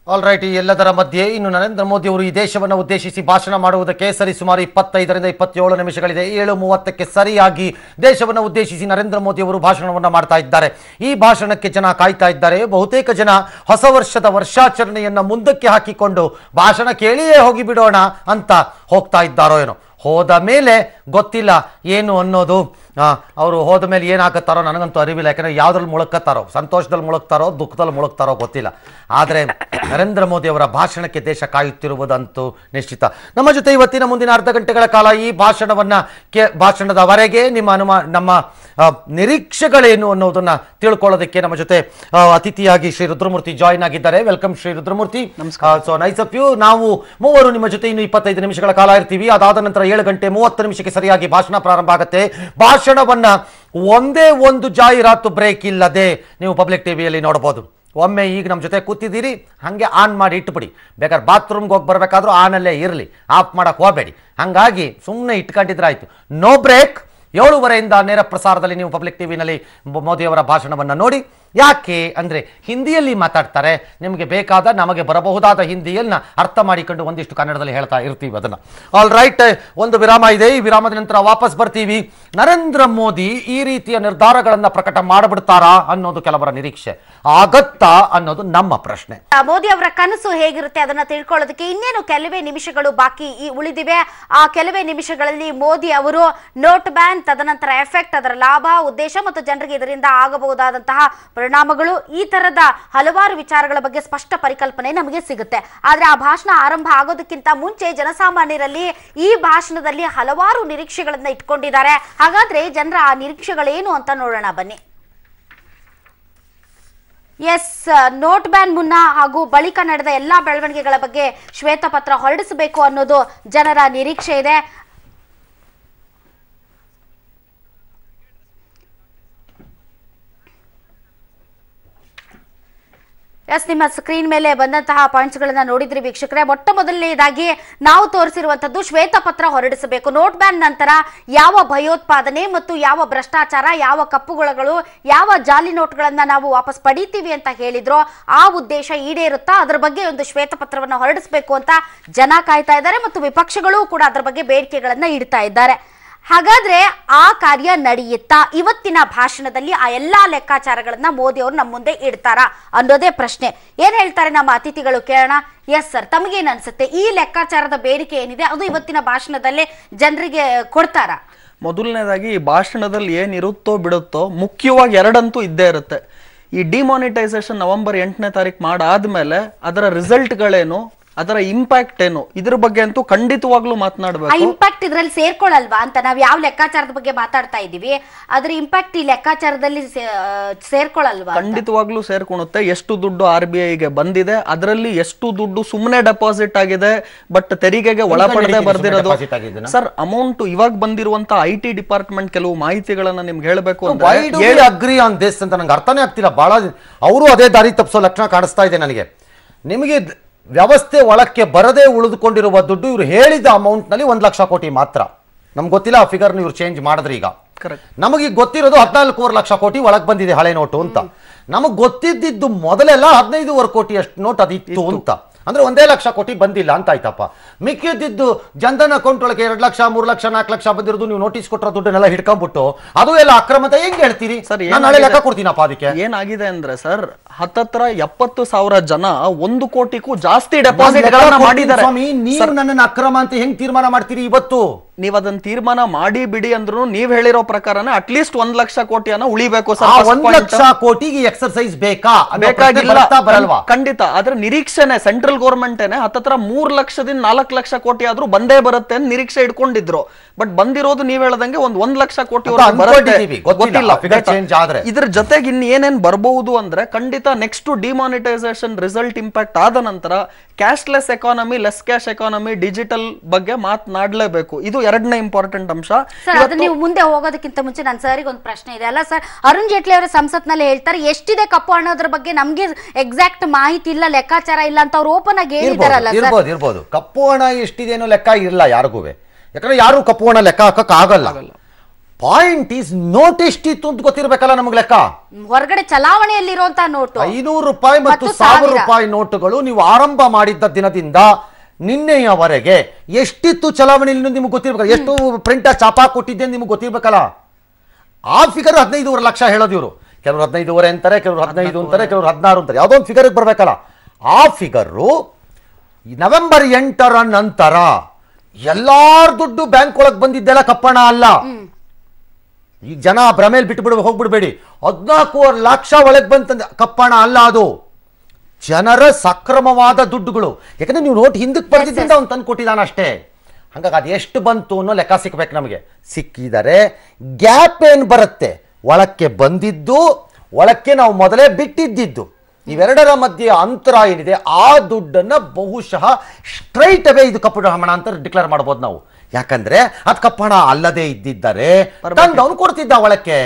All right. ಈ ಎಲ್ಲದರ ಮಧ್ಯೆ ಇನ್ನು ನರೇಂದ್ರ ಮೋದಿ ಅವರು ಈ ದೇಶವನ್ನು ಉದ್ದೇಶಿಸಿ ಭಾಷಣ ಮಾಡುವುದಕ್ಕೆ ಸುಮಾರು 25ರಿಂದ 27 ನಿಮಿಷಗಳಿದೆ. 7:30ಕ್ಕೆ ಸರಿಯಾಗಿ ದೇಶವನ್ನು ಉದ್ದೇಶಿಸಿ ನರೇಂದ್ರ ಮೋದಿ ಅವರು ಭಾಷಣವನ್ನು ಮಾಡ್ತಾ ಇದ್ದಾರೆ. ಈ ಭಾಷಣಕ್ಕೆ ಜನ ಕಾಯ್ತಾ ಇದ್ದಾರೆ. ಬಹುತೇಕ ಜನ ಹೊಸ ವರ್ಷದ ವರ್ಷಾಚರಣೆಯನ್ನ ಮುಂದಕ್ಕೆ ಹಾಕಿಕೊಂಡು ಭಾಷಣ ಕೇಳಿಯೇ ಹೋಗಿ ಬಿಡೋಣ ಅಂತ ಹೋಗ್ತಾ ಇದ್ದಾರೋ ಏನೋ. ಹೋದ ಮೇಲೆ ಗೊತ್ತಿಲ್ಲ ಏನು ಅನ್ನೋದು. ಅವರು ಹೋದ ಮೇಲೆ ಏನಾಗುತ್ತಾರೋ ನನಗಂತೂ ಅರಿವಿಲ್ಲ. ಯಾಕಂದರೆ ಯಾವುದ್ರಲ್ಲಿ ಮುಳುಗ್ತಾರೋ, ಸಂತೋಷದಲ್ಲಿ ಮುಳುಗ್ತಾರೋ ದುಃಖದಲ್ಲಿ ಮುಳುಗ್ತಾರೋ ಗೊತ್ತಿಲ್ಲ. ಆದರೆ ನರೇಂದ್ರ ಮೋದಿ ಅವರ ಭಾಷಣಕ್ಕೆ ದೇಶ ಕಾಯುತ್ತಿರುವುದಂತೂ ನಿಶ್ಚಿತ. ನಮ್ಮ ಜೊತೆ ಇವತ್ತಿನ ಮುಂದಿನ ಅರ್ಧ ಗಂಟೆಗಳ ಕಾಲ ಈ ಭಾಷಣದವರೆಗೆ ನಮ್ಮ ನಿರೀಕ್ಷೆಗಳೇನು ಅನ್ನೋದನ್ನ ತಿಳ್ಕೊಳ್ಳೋದಕ್ಕೆ ನಮ್ಮ ಜೊತೆ ಅತಿಥಿಯಾಗಿ ಶ್ರೀ ರುದ್ರಮೂರ್ತಿ ಜಾಯಿನ್ ಆಗಿದ್ದಾರೆ. Welcome Shri Rudramurthy. So nice of you. ನಾವು ಮೂವರು ನಿಮ್ಮ ಜೊತೆ ಇನ್ನು 25 ನಿಮಿಷಗಳ ಕಾಲ ಇರ್ತೀವಿ. ಅದಾದ ನಂತರ 7:30 ಸರಿಯಾಗಿ ಭಾಷಣ ಪ್ರಾರಂಭ ಆಗುತ್ತೆ. ಭಾಷಣವನ್ನ ಒಂದೇ ಒಂದು ಜಾಹೀರಾತು ಬ್ರೇಕ್ ಇಲ್ಲದೆ ನೀವು ಪಬ್ಲಿಕ್ ಟಿವಿಯಲ್ಲಿ ನೋಡಬಹುದು. ಒಮ್ಮೆ ಈಗ ನಮ್ಮ ಜೊತೆ ಕೂತಿದ್ದೀರಿ, ಹಾಗೆ ಆನ್ ಮಾಡಿ ಇಟ್ಬಿಡಿ. ಬೇಕಾದ್ರೆ ಬಾತ್ರೂಮ್ಗೆ ಹೋಗಿ ಬರಬೇಕಾದ್ರೂ ಆನಲ್ಲೇ ಇರಲಿ, ಆಫ್ ಮಾಡಕ್ಕೆ ಹೋಗಬೇಡಿ. ಹಾಗಾಗಿ ಸುಮ್ಮನೆ ಇಟ್ಕೊಂಡಿದ್ರಾಯ್ತು. No break. 7:30ರಿಂದ ನೇರ ಪ್ರಸಾರದಲ್ಲಿ ನೀವು ಪಬ್ಲಿಕ್ ಟಿವಿನಲ್ಲಿ ಮೋದಿಯವರ ಭಾಷಣವನ್ನು ನೋಡಿ. ಯಾಕೆ ಅಂದರೆ ಹಿಂದಿಯಲ್ಲಿ ಮಾತಾಡ್ತಾರೆ. ನಿಮಗೆ ಬೇಕಾದ ನಮಗೆ ಬರಬಹುದಾದ ಹಿಂದಿಯನ್ನ ಅರ್ಥ ಮಾಡಿಕೊಂಡು ಒಂದಿಷ್ಟು ಕನ್ನಡದಲ್ಲಿ ಹೇಳ್ತಾ ಇರ್ತೀವಿ ಅದನ್ನು. ಆಲ್ ರೈಟ್, ಒಂದು ವಿರಾಮ ಇದೆ. ಈ ವಿರಾಮದ ನಂತರ ವಾಪಸ್ ಬರ್ತೀವಿ. ನರೇಂದ್ರ ಮೋದಿ ಈ ರೀತಿಯ ನಿರ್ಧಾರಗಳನ್ನು ಪ್ರಕಟ ಮಾಡಿಬಿಡ್ತಾರಾ ಅನ್ನೋದು ಕೆಲವರ ನಿರೀಕ್ಷೆ. ಆಗತ್ತಾ ಅನ್ನೋದು ನಮ್ಮ ಪ್ರಶ್ನೆ. ಮೋದಿ ಅವರ ಕನಸು ಹೇಗಿರುತ್ತೆ ಅದನ್ನ ತಿಳ್ಕೊಳ್ಳೋದಕ್ಕೆ ಇನ್ನೇನು ಕೆಲವೇ ನಿಮಿಷಗಳು ಬಾಕಿ ಉಳಿದಿವೆ. ಆ ಕೆಲವೇ ನಿಮಿಷಗಳಲ್ಲಿ ಮೋದಿ ಅವರು ನೋಟ್ ಬ್ಯಾನ್, ತದನಂತರ ಎಫೆಕ್ಟ್, ಅದರ ಲಾಭ, ಉದ್ದೇಶ ಮತ್ತು ಜನರಿಗೆ ಇದರಿಂದ ಆಗಬಹುದಾದಂತಹ ಪರಿಣಾಮಗಳು, ಈ ತರದ ಹಲವಾರು ವಿಚಾರಗಳ ಬಗ್ಗೆ ಸ್ಪಷ್ಟ ಪರಿಕಲ್ಪನೆ ನಮಗೆ ಸಿಗುತ್ತೆ. ಆದ್ರೆ ಆ ಭಾಷಣ ಆರಂಭ ಆಗೋದಕ್ಕಿಂತ ಮುಂಚೆ ಜನಸಾಮಾನ್ಯರಲ್ಲಿ ಈ ಭಾಷಣದಲ್ಲಿ ಹಲವಾರು ನಿರೀಕ್ಷೆಗಳನ್ನ ಇಟ್ಕೊಂಡಿದ್ದಾರೆ. ಹಾಗಾದ್ರೆ ಜನರ ಆ ನಿರೀಕ್ಷೆಗಳೇನು ಅಂತ ನೋಡೋಣ ಬನ್ನಿ. ಎಸ್, ನೋಟ್ ಬ್ಯಾನ್ ಮುನ್ನ ಹಾಗೂ ಬಳಿಕ ನಡೆದ ಎಲ್ಲಾ ಬೆಳವಣಿಗೆಗಳ ಬಗ್ಗೆ ಶ್ವೇತಪತ್ರ ಹೊರಡಿಸಬೇಕು ಅನ್ನೋದು ಜನರ ನಿರೀಕ್ಷೆ ಇದೆ. ಎಸ್, ನಿಮ್ಮ ಸ್ಕ್ರೀನ್ ಮೇಲೆ ಬಂದಂತಹ ಪಾಯಿಂಟ್ಸ್ ಗಳನ್ನ ನೋಡಿದ್ರಿ ವೀಕ್ಷಕರೇ. ಮೊಟ್ಟ ಮೊದಲನೇದಾಗಿ ನಾವು ತೋರಿಸಿರುವಂತದ್ದು ಶ್ವೇತಪತ್ರ ಹೊರಡಿಸಬೇಕು. ನೋಟ್ ಬ್ಯಾನ್ ನಂತರ ಯಾವ ಭಯೋತ್ಪಾದನೆ ಮತ್ತು ಯಾವ ಭ್ರಷ್ಟಾಚಾರ, ಯಾವ ಕಪ್ಪುಗೊಳಗಳು, ಯಾವ ಜಾಲಿ ನೋಟ್ಗಳನ್ನ ನಾವು ವಾಪಸ್ ಪಡಿತೀವಿ ಅಂತ ಹೇಳಿದ್ರೋ ಆ ಉದ್ದೇಶ ಈಡೇರುತ್ತಾ ಅದರ ಬಗ್ಗೆ ಒಂದು ಶ್ವೇತಪತ್ರವನ್ನು ಹೊರಡಿಸಬೇಕು ಅಂತ ಜನ ಕಾಯ್ತಾ ಇದ್ದಾರೆ ಮತ್ತು ವಿಪಕ್ಷಗಳು ಕೂಡ ಅದರ ಬಗ್ಗೆ ಬೇಡಿಕೆಗಳನ್ನ ಇಡ್ತಾ ಇದ್ದಾರೆ. ಹಾಗಾದ್ರೆ ಆ ಕಾರ್ಯ ನಡೆಯುತ್ತಾ? ಇವತ್ತಿನ ಭಾಷಣದಲ್ಲಿ ಆ ಎಲ್ಲಾ ಲೆಕ್ಕಾಚಾರಗಳನ್ನ ಮೋದಿ ಅವರು ನಮ್ಮ ಮುಂದೆ ಇಡ್ತಾರಾ ಅನ್ನೋದೇ ಪ್ರಶ್ನೆ. ಏನ್ ಹೇಳ್ತಾರೆ ನಮ್ಮ ಅತಿಥಿಗಳು ಕೇಳೋಣ. ಎಸ್ ಸರ್, ತಮಗೇನ್ ಅನ್ಸುತ್ತೆ? ಈ ಲೆಕ್ಕಾಚಾರದ ಬೇಡಿಕೆ ಏನಿದೆ ಅದು ಇವತ್ತಿನ ಭಾಷಣದಲ್ಲೇ ಜನರಿಗೆ ಕೊಡ್ತಾರಾ? ಮೊದಲನೇದಾಗಿ ಈ ಭಾಷಣದಲ್ಲಿ ಏನಿರುತ್ತೋ ಬಿಡುತ್ತೋ ಮುಖ್ಯವಾಗಿ ಎರಡಂತೂ ಇದ್ದೇ ಇರುತ್ತೆ. ಈ ಡಿಮಾನಿಟೈಸೇಷನ್ ನವೆಂಬರ್ 8ನೇ ತಾರೀಕು ಮಾಡಾದ್ಮೇಲೆ ಅದರ ರಿಸಲ್ಟ್ಗಳೇನು, ಅದರ ಇಂಪ್ಯಾಕ್ಟ್ ಏನು, ಇದ್ರ ಬಗ್ಗೆ ಅಂತೂ ಖಂಡಿತವಾಗ್ಲೂ ಮಾತನಾಡಬೇಕು. ಇಂಪ್ಯಾಕ್ಟ್ ಇದ್ರಲ್ಲಿ ಸೇರ್ಕೊಳ್ಳಲ್ವಾ ಅಂತ ನಾವು ಯಾವ ಲೆಕ್ಕಾಚಾರದ ಬಗ್ಗೆ ಮಾತಾಡ್ತಾ ಇದೀವಿ, ಅದ್ರ ಇಂಪ್ಯಾಕ್ಟ್ ಈ ಲೆಕ್ಕಾಚಾರದಲ್ಲಿ ಸೇರ್ಕೊಳ್ಳಲ್ವಾ? ಖಂಡಿತವಾಗ್ಲೂ ಸೇರ್ಕೊಳುತ್ತೆ. ಎಷ್ಟು ದುಡ್ಡು RBI ಗೆ ಬಂದಿದೆ, ಅದರಲ್ಲಿ ಎಷ್ಟು ದುಡ್ಡು ಸುಮ್ಮನೆ ಡೆಪಾಸಿಟ್ ಆಗಿದೆ, ಬಟ್ ತೆರಿಗೆಗೆ ಒಳಪಡದೆ ಬರ್ದಿರೋದು. ಸರ್, ಅಮೌಂಟ್ ಇವಾಗ ಬಂದಿರುವಂತ IT ಡಿಪಾರ್ಟ್ಮೆಂಟ್ ಕೆಲವು ಮಾಹಿತಿಗಳನ್ನ ನಿಮ್ಗೆ ಹೇಳಬೇಕು ಅಂದ್ರೆ ಅಗ್ರಿ ಆನ್ ದಿಸ್ ಅಂತ ನಂಗೆ ಅರ್ಥನೇ ಆಗ್ತಿಲ್ಲ. ಬಹಳ ಅವರು ಅದೇ ದಾರಿ ತಪ್ಪಿಸೋ ಲಕ್ಷಣ ಕಾಣಿಸ್ತಾ ಇದೆ ನನಗೆ. ನಿಮಗೆ ವ್ಯವಸ್ಥೆ ಒಳಕ್ಕೆ ಬರದೇ ಉಳಿದುಕೊಂಡಿರುವ ದುಡ್ಡು ಇವರು ಹೇಳಿದ ಅಮೌಂಟ್ ನಲ್ಲಿ 1 ಲಕ್ಷ ಕೋಟಿ ಮಾತ್ರ. ನಮ್ಗೆ ಗೊತ್ತಿಲ್ಲ ಆ ಫಿಗರ್ ಇವ್ರು ಚೇಂಜ್ ಮಾಡಿದ್ರೆ. ಈಗ ನಮಗೆ ಗೊತ್ತಿರೋದು 14.25 ಲಕ್ಷ ಕೋಟಿ ಒಳಗೆ ಬಂದಿದೆ ಹಳೆ ನೋಟು ಅಂತ. ನಮಗ್ ಗೊತ್ತಿದ್ದು ಮೊದಲೆಲ್ಲ 15.25 ಕೋಟಿ ಅಷ್ಟು ನೋಟ್ ಅದಿತ್ತು ಅಂತ. ಅಂದ್ರೆ 1 ಲಕ್ಷ ಕೋಟಿ ಬಂದಿಲ್ಲ ಅಂತ ಆಯ್ತಪ್ಪ. ಮಿಕ್ಕಿದ್ದು ಜನಧನ್ ಅಕೌಂಟ್ ಒಳಗೆ 2 ಲಕ್ಷ 3 ಲಕ್ಷ 4 ಲಕ್ಷ ಬಂದಿರೋದು ನೀವು ನೋಟಿಸ್ ಕೊಟ್ಟರೆ ದುಡ್ಡನ್ನೆಲ್ಲ ಹಿಡ್ಕೊಂಡ್ಬಿಟ್ಟು ಅದು ಎಲ್ಲ ಅಕ್ರಮ ಅಂತ ಹೆಂಗ್ ಹೇಳ್ತೀರಿ? ನಾನು ನಾಳೆ ಲೆಕ್ಕ ಕೊಡ್ತೀನಪ್ಪ. ಅದಕ್ಕೆ ಏನಾಗಿದೆ ಅಂದ್ರೆ ಸರ್, ಹತ್ತತ್ರ 70,000 ಜನ 1 ಕೋಟಿಗೂ ಜಾಸ್ತಿ ಡೆಪಾಸಿಟ್ ಮಾಡಿದ್ದಾರೆ. ನೀವು ನನ್ನನ್ನು ಅಕ್ರಮ ಅಂತ ಹೆಂಗ್ ತೀರ್ಮಾನ ಮಾಡ್ತೀರಿ ಇವತ್ತು? ನೀವ್ ಅದನ್ನ ತೀರ್ಮಾನ ಮಾಡಿ ಬಿಡಿ ಅಂದ್ರೂ ನೀವ್ ಹೇಳಿರೋ ಪ್ರಕಾರನೇ ಅಟ್ಲೀಸ್ಟ್ 1 ಲಕ್ಷ ಕೋಟಿಯನ್ನ ಉಳಿಬೇಕು ಸರ್. 1 ಲಕ್ಷ ಕೋಟಿಗೆ ಎಕ್ಸರ್ಸೈಸ್ ಬೇಕಾಗಿಲ್ಲ, ಬರಲ್ವಾ? ಖಂಡಿತ. ಆದ್ರೆ ನಿರೀಕ್ಷೆನೆ ಸೆಂಟ್ರಲ್ ಗೌರ್ಮೆಂಟ್ ಹತ್ತತ್ರ 3 ಲಕ್ಷದಿಂದ 4 ಲಕ್ಷ ಕೋಟಿ ಆದ್ರೂ ಬಂದೇ ಬರುತ್ತೆ ಅಂತ ನಿರೀಕ್ಷೆ ಇಟ್ಕೊಂಡಿದ್ರು. ಬಟ್ ಬಂದಿರೋದು ನೀವ್ ಹೇಳದಂಗೆ 1 ಲಕ್ಷ ಕೋಟಿ ಗೊತ್ತಿಲ್ಲ. ಇದ್ರ ಜೊತೆಗೆ ಇನ್ ಏನೇನ್ ಬರಬಹುದು ಅಂದ್ರೆ ಖಂಡಿತ ನೆಕ್ಸ್ಟ್ ಡಿಮಾನಿಟೈಸೇಷನ್ ರಿಸಲ್ಟ್ ಇಂಪ್ಯಾಕ್ಟ್ ಆದ ನಂತರ cashless economy, less cash economy, digital ಬಗ್ಗೆ ಮಾತನಾಡಲೇಬೇಕು. ಇದು ಎರಡನೇ ಇಂಪಾರ್ಟೆಂಟ್ ಅಂಶ. ನೀವು ಮುಂದೆ ಹೋಗೋದಕ್ಕಿಂತ ಮುಂಚೆ ನನ್ನ ಸರಿಗೆ ಒಂದು ಪ್ರಶ್ನೆ ಇದೆ. ಅಲ್ಲ ಸರ್, ಅರುಣ್ ಜೇಟ್ಲಿ ಅವರ ಸಂಸತ್ನಲ್ಲಿ ಹೇಳ್ತಾರೆ ಎಷ್ಟಿದೆ ಕಪ್ಪು ಅನ್ನೋದ್ರ ಬಗ್ಗೆ ನಮ್ಗೆ ಎಕ್ಸಾಕ್ಟ್ ಮಾಹಿತಿ ಇಲ್ಲ, ಲೆಕ್ಕಾಚಾರ ಇಲ್ಲ ಅಂತ ಅವ್ರು ಓಪನ್ ಆಗಿ ಹೇಳಿದಾರಲ್ಲ. ಇರ್ಬೋದು ಕಪ್ಪು ಹಣ ಎಷ್ಟಿದೆ ಅನ್ನೋ ಲೆಕ್ಕ ಇಲ್ಲ ಯಾರಿಗೂ. ಯಾಕಂದ್ರೆ ಯಾರು ಕಪ್ಪು ಹಣ ಲೆಕ್ಕ ಹಾಕಕ್ ಆಗಲ್ಲ. ಪಾಯಿಂಟ್ ಈಸ್ ನೋಟ್ ಎಷ್ಟಿತ್ತು ಅಂತ ಗೊತ್ತಿರ್ಬೇಕಲ್ಲ ನಮ್ಗೆ ಲೆಕ್ಕ. ಹೊರಗಡೆ ಚಲಾವಣೆಯಲ್ಲಿರುವಂತ ನೋಟು ₹500 ಮತ್ತು ₹1000 ನೋಟುಗಳು ನೀವು ಆರಂಭ ಮಾಡಿದ್ದ ದಿನದಿಂದ ನಿನ್ನೆಯವರೆಗೆ ಎಷ್ಟಿತ್ತು ಚಲಾವಣೆಯಲ್ಲಿ ನಿಮ್ಗೆ ಗೊತ್ತಿರ್ಬೇಕಲ್ಲ. ಎಷ್ಟು ಪ್ರಿಂಟ್ ಚಾಪಾ ಕೊಟ್ಟಿದ್ದೆ ನಿಮ್ಗೆ ಗೊತ್ತಿರ್ಬೇಕಲ್ಲ. ಆ ಫಿಗರ್ 15 ಲಕ್ಷ ಹೇಳೋದು ಇವರು. ಕೆಲವರು 15 ಅಂತಾರೆ, ಕೆಲವರು 15 ಅಂತಾರೆ, ಕೆಲವರು 16 ಅಂತಾರೆ. ಯಾವುದೋ ಒಂದು ಫಿಗರ್ಗೆ ಬರ್ಬೇಕಲ್ಲ. ಆ ಫಿಗರು ನವೆಂಬರ್ 8ರ ನಂತರ ಎಲ್ಲಾರ ದುಡ್ಡು ಬ್ಯಾಂಕ್ ಒಳಗೆ ಬಂದಿದ್ದೆಲ್ಲ ಕಪ್ಪಣ ಅಲ್ಲ. ಈಗ ಜನ ಭ್ರಮೇಲ್ ಹೋಗ್ಬಿಡ್ಬೇಡಿ. 14 ಲಕ್ಷ ಒಳಗೆ ಬಂತಂದ್ರೆ ಕಪ್ಪಣ ಅಲ್ಲ, ಅದು ಜನರ ಸಕ್ರಮವಾದ ದುಡ್ಡುಗಳು. ಯಾಕಂದ್ರೆ ನೀವು ನೋಟ್ ಹಿಂದಕ್ಕೆ ಬರ್ದಿದ್ದಿಂದ ಅವ್ನು ತಂದು ಕೊಟ್ಟಿದ್ದಾನ ಅಷ್ಟೇ. ಹಂಗಾಗಿ ಅದು ಎಷ್ಟು ಬಂತು ಅನ್ನೋ ಲೆಕ್ಕ ಸಿಕ್ಬೇಕು ನಮಗೆ. ಸಿಕ್ಕಿದರೆ ಗ್ಯಾಪ್ ಏನು ಬರುತ್ತೆ, ಒಳಕ್ಕೆ ಬಂದಿದ್ದು, ಒಳಕ್ಕೆ ನಾವು ಮೊದಲೇ ಬಿಟ್ಟಿದ್ದಿದ್ದು, ಇವೆರಡರ ಮಧ್ಯೆ ಅಂತರ ಏನಿದೆ ಆ ದುಡ್ಡನ್ನ ಬಹುಶಃ ಸ್ಟ್ರೈಟ್ ಅವೇ ಇದು ಕಪ್ಪು ಹಣ ಅಂತ ಡಿಕ್ಲೇರ್ ಮಾಡಬಹುದು ನಾವು. ಯಾಕಂದ್ರೆ ಅದು ಕಪ್ಪು ಹಣ ಅಲ್ಲದೆ ಇದ್ದಿದ್ದರೆ ತಂದವನು ಕೊಡ್ತಿದ್ದ ಒಳಕ್ಕೆ.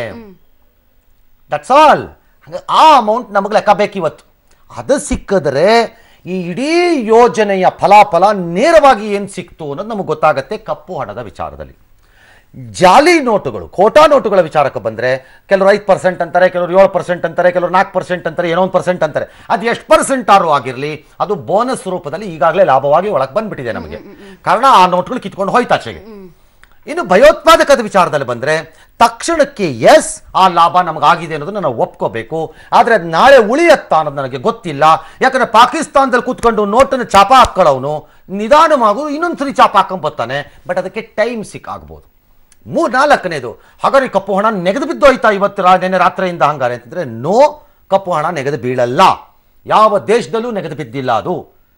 That's all. ಆ ಅಮೌಂಟ್ ನಮಗೆ ಲೆಕ್ಕ ಬೇಕಿವತ್ತು. ಅದು ಸಿಕ್ಕಿದ್ರೆ ಈ ಇಡೀ ಯೋಜನೆಯ ಫಲಾಫಲ ನೇರವಾಗಿ ಏನು ಸಿಕ್ತು ಅನ್ನೋದು ನಮಗೆ ಗೊತ್ತಾಗತ್ತೆ. ಕಪ್ಪು ಹಣದ ವಿಚಾರದಲ್ಲಿ ಜಾಲಿ ನೋಟುಗಳು, ಖೋಟಾ ನೋಟುಗಳ ವಿಚಾರಕ್ಕೆ ಬಂದರೆ ಕೆಲವರು 5% ಅಂತಾರೆ, ಕೆಲವರು 7% ಅಂತಾರೆ, ಕೆಲವರು 4% ಅಂತಾರೆ, ಏನೋ 1% ಅಂತಾರೆ. ಅದು ಎಷ್ಟು % ಆಗಿರಲಿ, ಅದು ಬೋನಸ್ ರೂಪದಲ್ಲಿ ಈಗಾಗಲೇ ಲಾಭವಾಗಿ ಒಳಗೆ ಬಂದ್ಬಿಟ್ಟಿದೆ ನಮಗೆ. ಕಾರಣ ಆ ನೋಟುಗಳು ಕಿತ್ಕೊಂಡು ಹೋಯ್ತಾಚೆಗೆ. ಇನ್ನು ಭಯೋತ್ಪಾದಕದ ವಿಚಾರದಲ್ಲಿ ಬಂದರೆ ತಕ್ಷಣಕ್ಕೆ ಎಸ್ ಆ ಲಾಭ ನಮಗಾಗಿದೆ ಅನ್ನೋದನ್ನ ನಾವು ಒಪ್ಕೋಬೇಕು. ಆದರೆ ಅದು ನಾಳೆ ಉಳಿಯತ್ತಾ ಅನ್ನೋದು ನನಗೆ ಗೊತ್ತಿಲ್ಲ. ಯಾಕಂದ್ರೆ ಪಾಕಿಸ್ತಾನದಲ್ಲಿ ಕೂತ್ಕೊಂಡು ನೋಟನ್ನು ಚಾಪ ಹಾಕೊಳ್ಳೋನು ನಿಧಾನವಾಗೂ ಇನ್ನೊಂದ್ಸರಿ ಚಾಪ ಹಾಕೊಂಬರ್ತಾನೆ. ಬಟ್ ಅದಕ್ಕೆ ಟೈಮ್ ಸಿಕ್ಕಾಗ್ಬೋದು. 4ನೇದು ಹಾಗಾದ್ರೆ ಕಪ್ಪು ಹಣ ನೆಗೆದು ಬಿದ್ದು ಹೋಯ್ತಾ ಇವತ್ತು ನೆನ್ನೆ ರಾತ್ರಿಯಿಂದ ಹಂಗಾರೆ ಅಂತಂದ್ರೆ ನೋ, ಕಪ್ಪು ಹಣ ನೆಗೆದು ಬೀಳಲ್ಲ. ಯಾವ ದೇಶದಲ್ಲೂ ನೆಗೆದು ಬಿದ್ದಿಲ್ಲ. ಅದು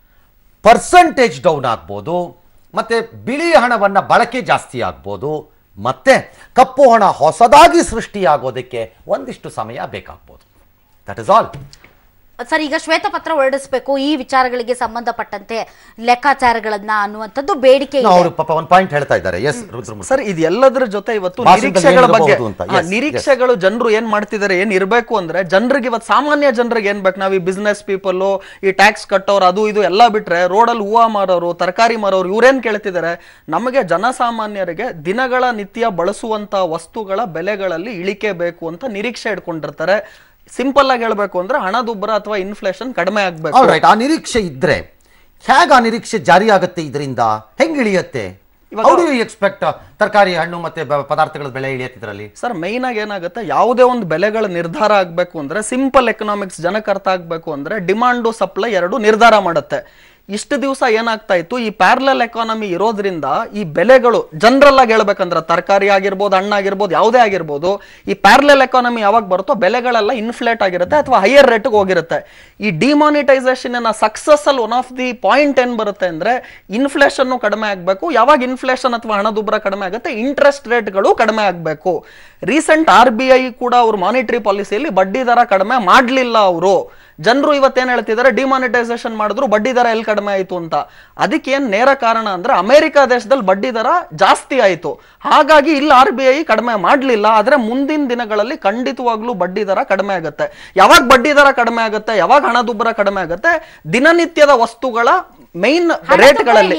ಪರ್ಸೆಂಟೇಜ್ ಡೌನ್ ಆಗ್ಬೋದು, ಮತ್ತೆ ಬಿಳಿ ಹಣವನ್ನ ಬಳಕೆ ಜಾಸ್ತಿ ಆಗ್ಬೋದು, ಮತ್ತೆ ಕಪ್ಪು ಹಣ ಹೊಸದಾಗಿ ಸೃಷ್ಟಿಯಾಗೋದಕ್ಕೆ ಒಂದಿಷ್ಟು ಸಮಯ ಬೇಕಾಗ್ಬೋದು. That is all. ಸರ್, ಈಗ ಶ್ವೇತಪತ್ರ ಹೊರಡಿಸಬೇಕು ಈ ವಿಚಾರಗಳಿಗೆ ಸಂಬಂಧಪಟ್ಟಂತೆ ಲೆಕ್ಕಾಚಾರಗಳನ್ನ ಅನ್ನುವಂಥದ್ದು ಬೇಡಿಕೆ ಇದೆ. ಅವರು ಪಾಪ ಒಂದು ಪಾಯಿಂಟ್ ಹೇಳ್ತಾ ಇದ್ದಾರೆ. ಎಸ್ ಸರ್, ಇದೆಲ್ಲದರ ಜೊತೆ ಇವತ್ತು ನಿರೀಕ್ಷೆಗಳ ಬಗ್ಗೆ, ನಿರೀಕ್ಷೆಗಳು ಜನರು ಏನ್ ಮಾಡ್ತಿದ್ದಾರೆ, ಏನ್ ಇರಬೇಕು ಅಂದ್ರೆ ಜನರಿಗೆ ಇವತ್ತು ಸಾಮಾನ್ಯ ಜನರಿಗೆ ಏನ್ ಬೇಕು, ನಾವು ಈ ಬಿಸ್ನೆಸ್ ಪೀಪಲ್, ಈ ಟ್ಯಾಕ್ಸ್ ಕಟ್ಟೋರು, ಅದು ಇದು ಎಲ್ಲ ಬಿಟ್ರೆ ರೋಡಲ್ಲಿ ಹೂವು ಮಾರೋರು, ತರಕಾರಿ ಮಾರೋರು, ಇವ್ರೇನ್ ಕೇಳ್ತಿದ್ದಾರೆ, ನಮಗೆ ಜನಸಾಮಾನ್ಯರಿಗೆ ದಿನಗಳ ನಿತ್ಯ ಬಳಸುವಂತ ವಸ್ತುಗಳ ಬೆಲೆಗಳಲ್ಲಿ ಇಳಿಕೆ ಬೇಕು ಅಂತ ನಿರೀಕ್ಷೆ ಇಟ್ಕೊಂಡಿರ್ತಾರೆ. ಸಿಂಪಲ್ ಆಗಿ ಹೇಳ್ಬೇಕು ಅಂದ್ರೆ ಹಣದುಬ್ಬರ ಅಥವಾ ಇನ್ಫ್ಲೇಷನ್ ಕಡಿಮೆ ಆಗ್ಬೇಕು. ಆ ನಿರೀಕ್ಷೆ ಇದ್ರೆ ಹೇಗೆ ಆ ನಿರೀಕ್ಷೆ ಜಾರಿ ಆಗುತ್ತೆ, ಇದರಿಂದ ಹೆಂಗ್ ಇಳಿಯುತ್ತೆ? ಎಕ್ಸ್ಪೆಕ್ಟ್ ತರಕಾರಿ, ಹಣ್ಣು ಮತ್ತೆ ಪದಾರ್ಥಗಳ ಬೆಲೆ ಇಳಿಯತ್ತಿದ್ರಲ್ಲಿ ಸರ್ ಮೈನ್ ಆಗಿ ಏನಾಗುತ್ತೆ, ಯಾವುದೇ ಒಂದು ಬೆಲೆಗಳ ನಿರ್ಧಾರ ಆಗ್ಬೇಕು ಅಂದ್ರೆ ಸಿಂಪಲ್ ಎಕನಾಮಿಕ್ಸ್ ಜನಕ್ಕೆ ಅರ್ಥ ಆಗ್ಬೇಕು ಅಂದ್ರೆ ಡಿಮಾಂಡು ಸಪ್ಲೈ ಎರಡು ನಿರ್ಧಾರ ಮಾಡುತ್ತೆ. ಇಷ್ಟು ದಿವಸ ಏನಾಗ್ತಾ ಇತ್ತು, ಈ ಪ್ಯಾರಲಲ್ ಎಕಾನಮಿ ಇರೋದ್ರಿಂದ ಈ ಬೆಲೆಗಳು ಜನರಲ್ ಆಗಿ ಹೇಳ್ಬೇಕಂದ್ರೆ ತರಕಾರಿ ಆಗಿರ್ಬೋದು, ಹಣ್ಣಾಗಿರ್ಬೋದು, ಯಾವುದೇ ಆಗಿರ್ಬೋದು, ಈ ಪ್ಯಾರಲಲ್ ಎಕಾನಮಿ ಯಾವಾಗ ಬರುತ್ತೋ ಬೆಲೆಗಳೆಲ್ಲ ಇನ್ಫ್ಲೇಟ್ ಆಗಿರುತ್ತೆ ಅಥವಾ ಹೈಯರ್ ರೇಟ್ಗೆ ಹೋಗಿರುತ್ತೆ. ಈ ಡಿಮಾನಿಟೈಸೇಷನ್ ಸಕ್ಸಸ್ ಅಲ್ಲಿ ಒನ್ ಆಫ್ ದಿ ಪಾಯಿಂಟ್ ಏನ್ ಬರುತ್ತೆ ಅಂದ್ರೆ ಇನ್ಫ್ಲೇಷನ್ ಕಡಿಮೆ ಆಗ್ಬೇಕು. ಯಾವಾಗ ಇನ್ಫ್ಲೇಷನ್ ಅಥವಾ ಹಣದುಬ್ಬರ ಕಡಿಮೆ ಆಗುತ್ತೆ, ಇಂಟ್ರೆಸ್ಟ್ ರೇಟ್ಗಳು ಕಡಿಮೆ ಆಗ್ಬೇಕು. ರೀಸೆಂಟ್ RBI ಕೂಡ ಅವ್ರ ಮಾನಿಟರಿ ಪಾಲಿಸಿಯಲ್ಲಿ ಬಡ್ಡಿ ದರ ಕಡಿಮೆ ಮಾಡ್ಲಿಲ್ಲ. ಅವರು ಜನರು ಇವತ್ತೇನ್ ಹೇಳ್ತಿದ್ದಾರೆ, ಡಿಮಾನಿಟೈಸೇಷನ್ ಮಾಡಿದ್ರು ಬಡ್ಡಿ ದರ ಎಲ್ಲಿ ಕಡಿಮೆ ಆಯ್ತು ಅಂತ. ಅದಕ್ಕೆ ಏನ್ ನೇರ ಕಾರಣ ಅಂದ್ರೆ ಅಮೆರಿಕ ದೇಶದಲ್ಲಿ ಬಡ್ಡಿ ದರ ಜಾಸ್ತಿ ಆಯ್ತು, ಹಾಗಾಗಿ ಇಲ್ಲಿ RBI ಕಡಿಮೆ ಮಾಡ್ಲಿಲ್ಲ. ಆದ್ರೆ ಮುಂದಿನ ದಿನಗಳಲ್ಲಿ ಖಂಡಿತವಾಗ್ಲೂ ಬಡ್ಡಿ ದರ ಕಡಿಮೆ ಆಗುತ್ತೆ. ಯಾವಾಗ ಬಡ್ಡಿ ದರ ಕಡಿಮೆ ಆಗುತ್ತೆ, ಯಾವಾಗ ಹಣದುಬ್ಬರ ಕಡಿಮೆ ಆಗುತ್ತೆ, ದಿನನಿತ್ಯದ ವಸ್ತುಗಳ ಮೈನ್ ರೇಟ್ಗಳಲ್ಲಿ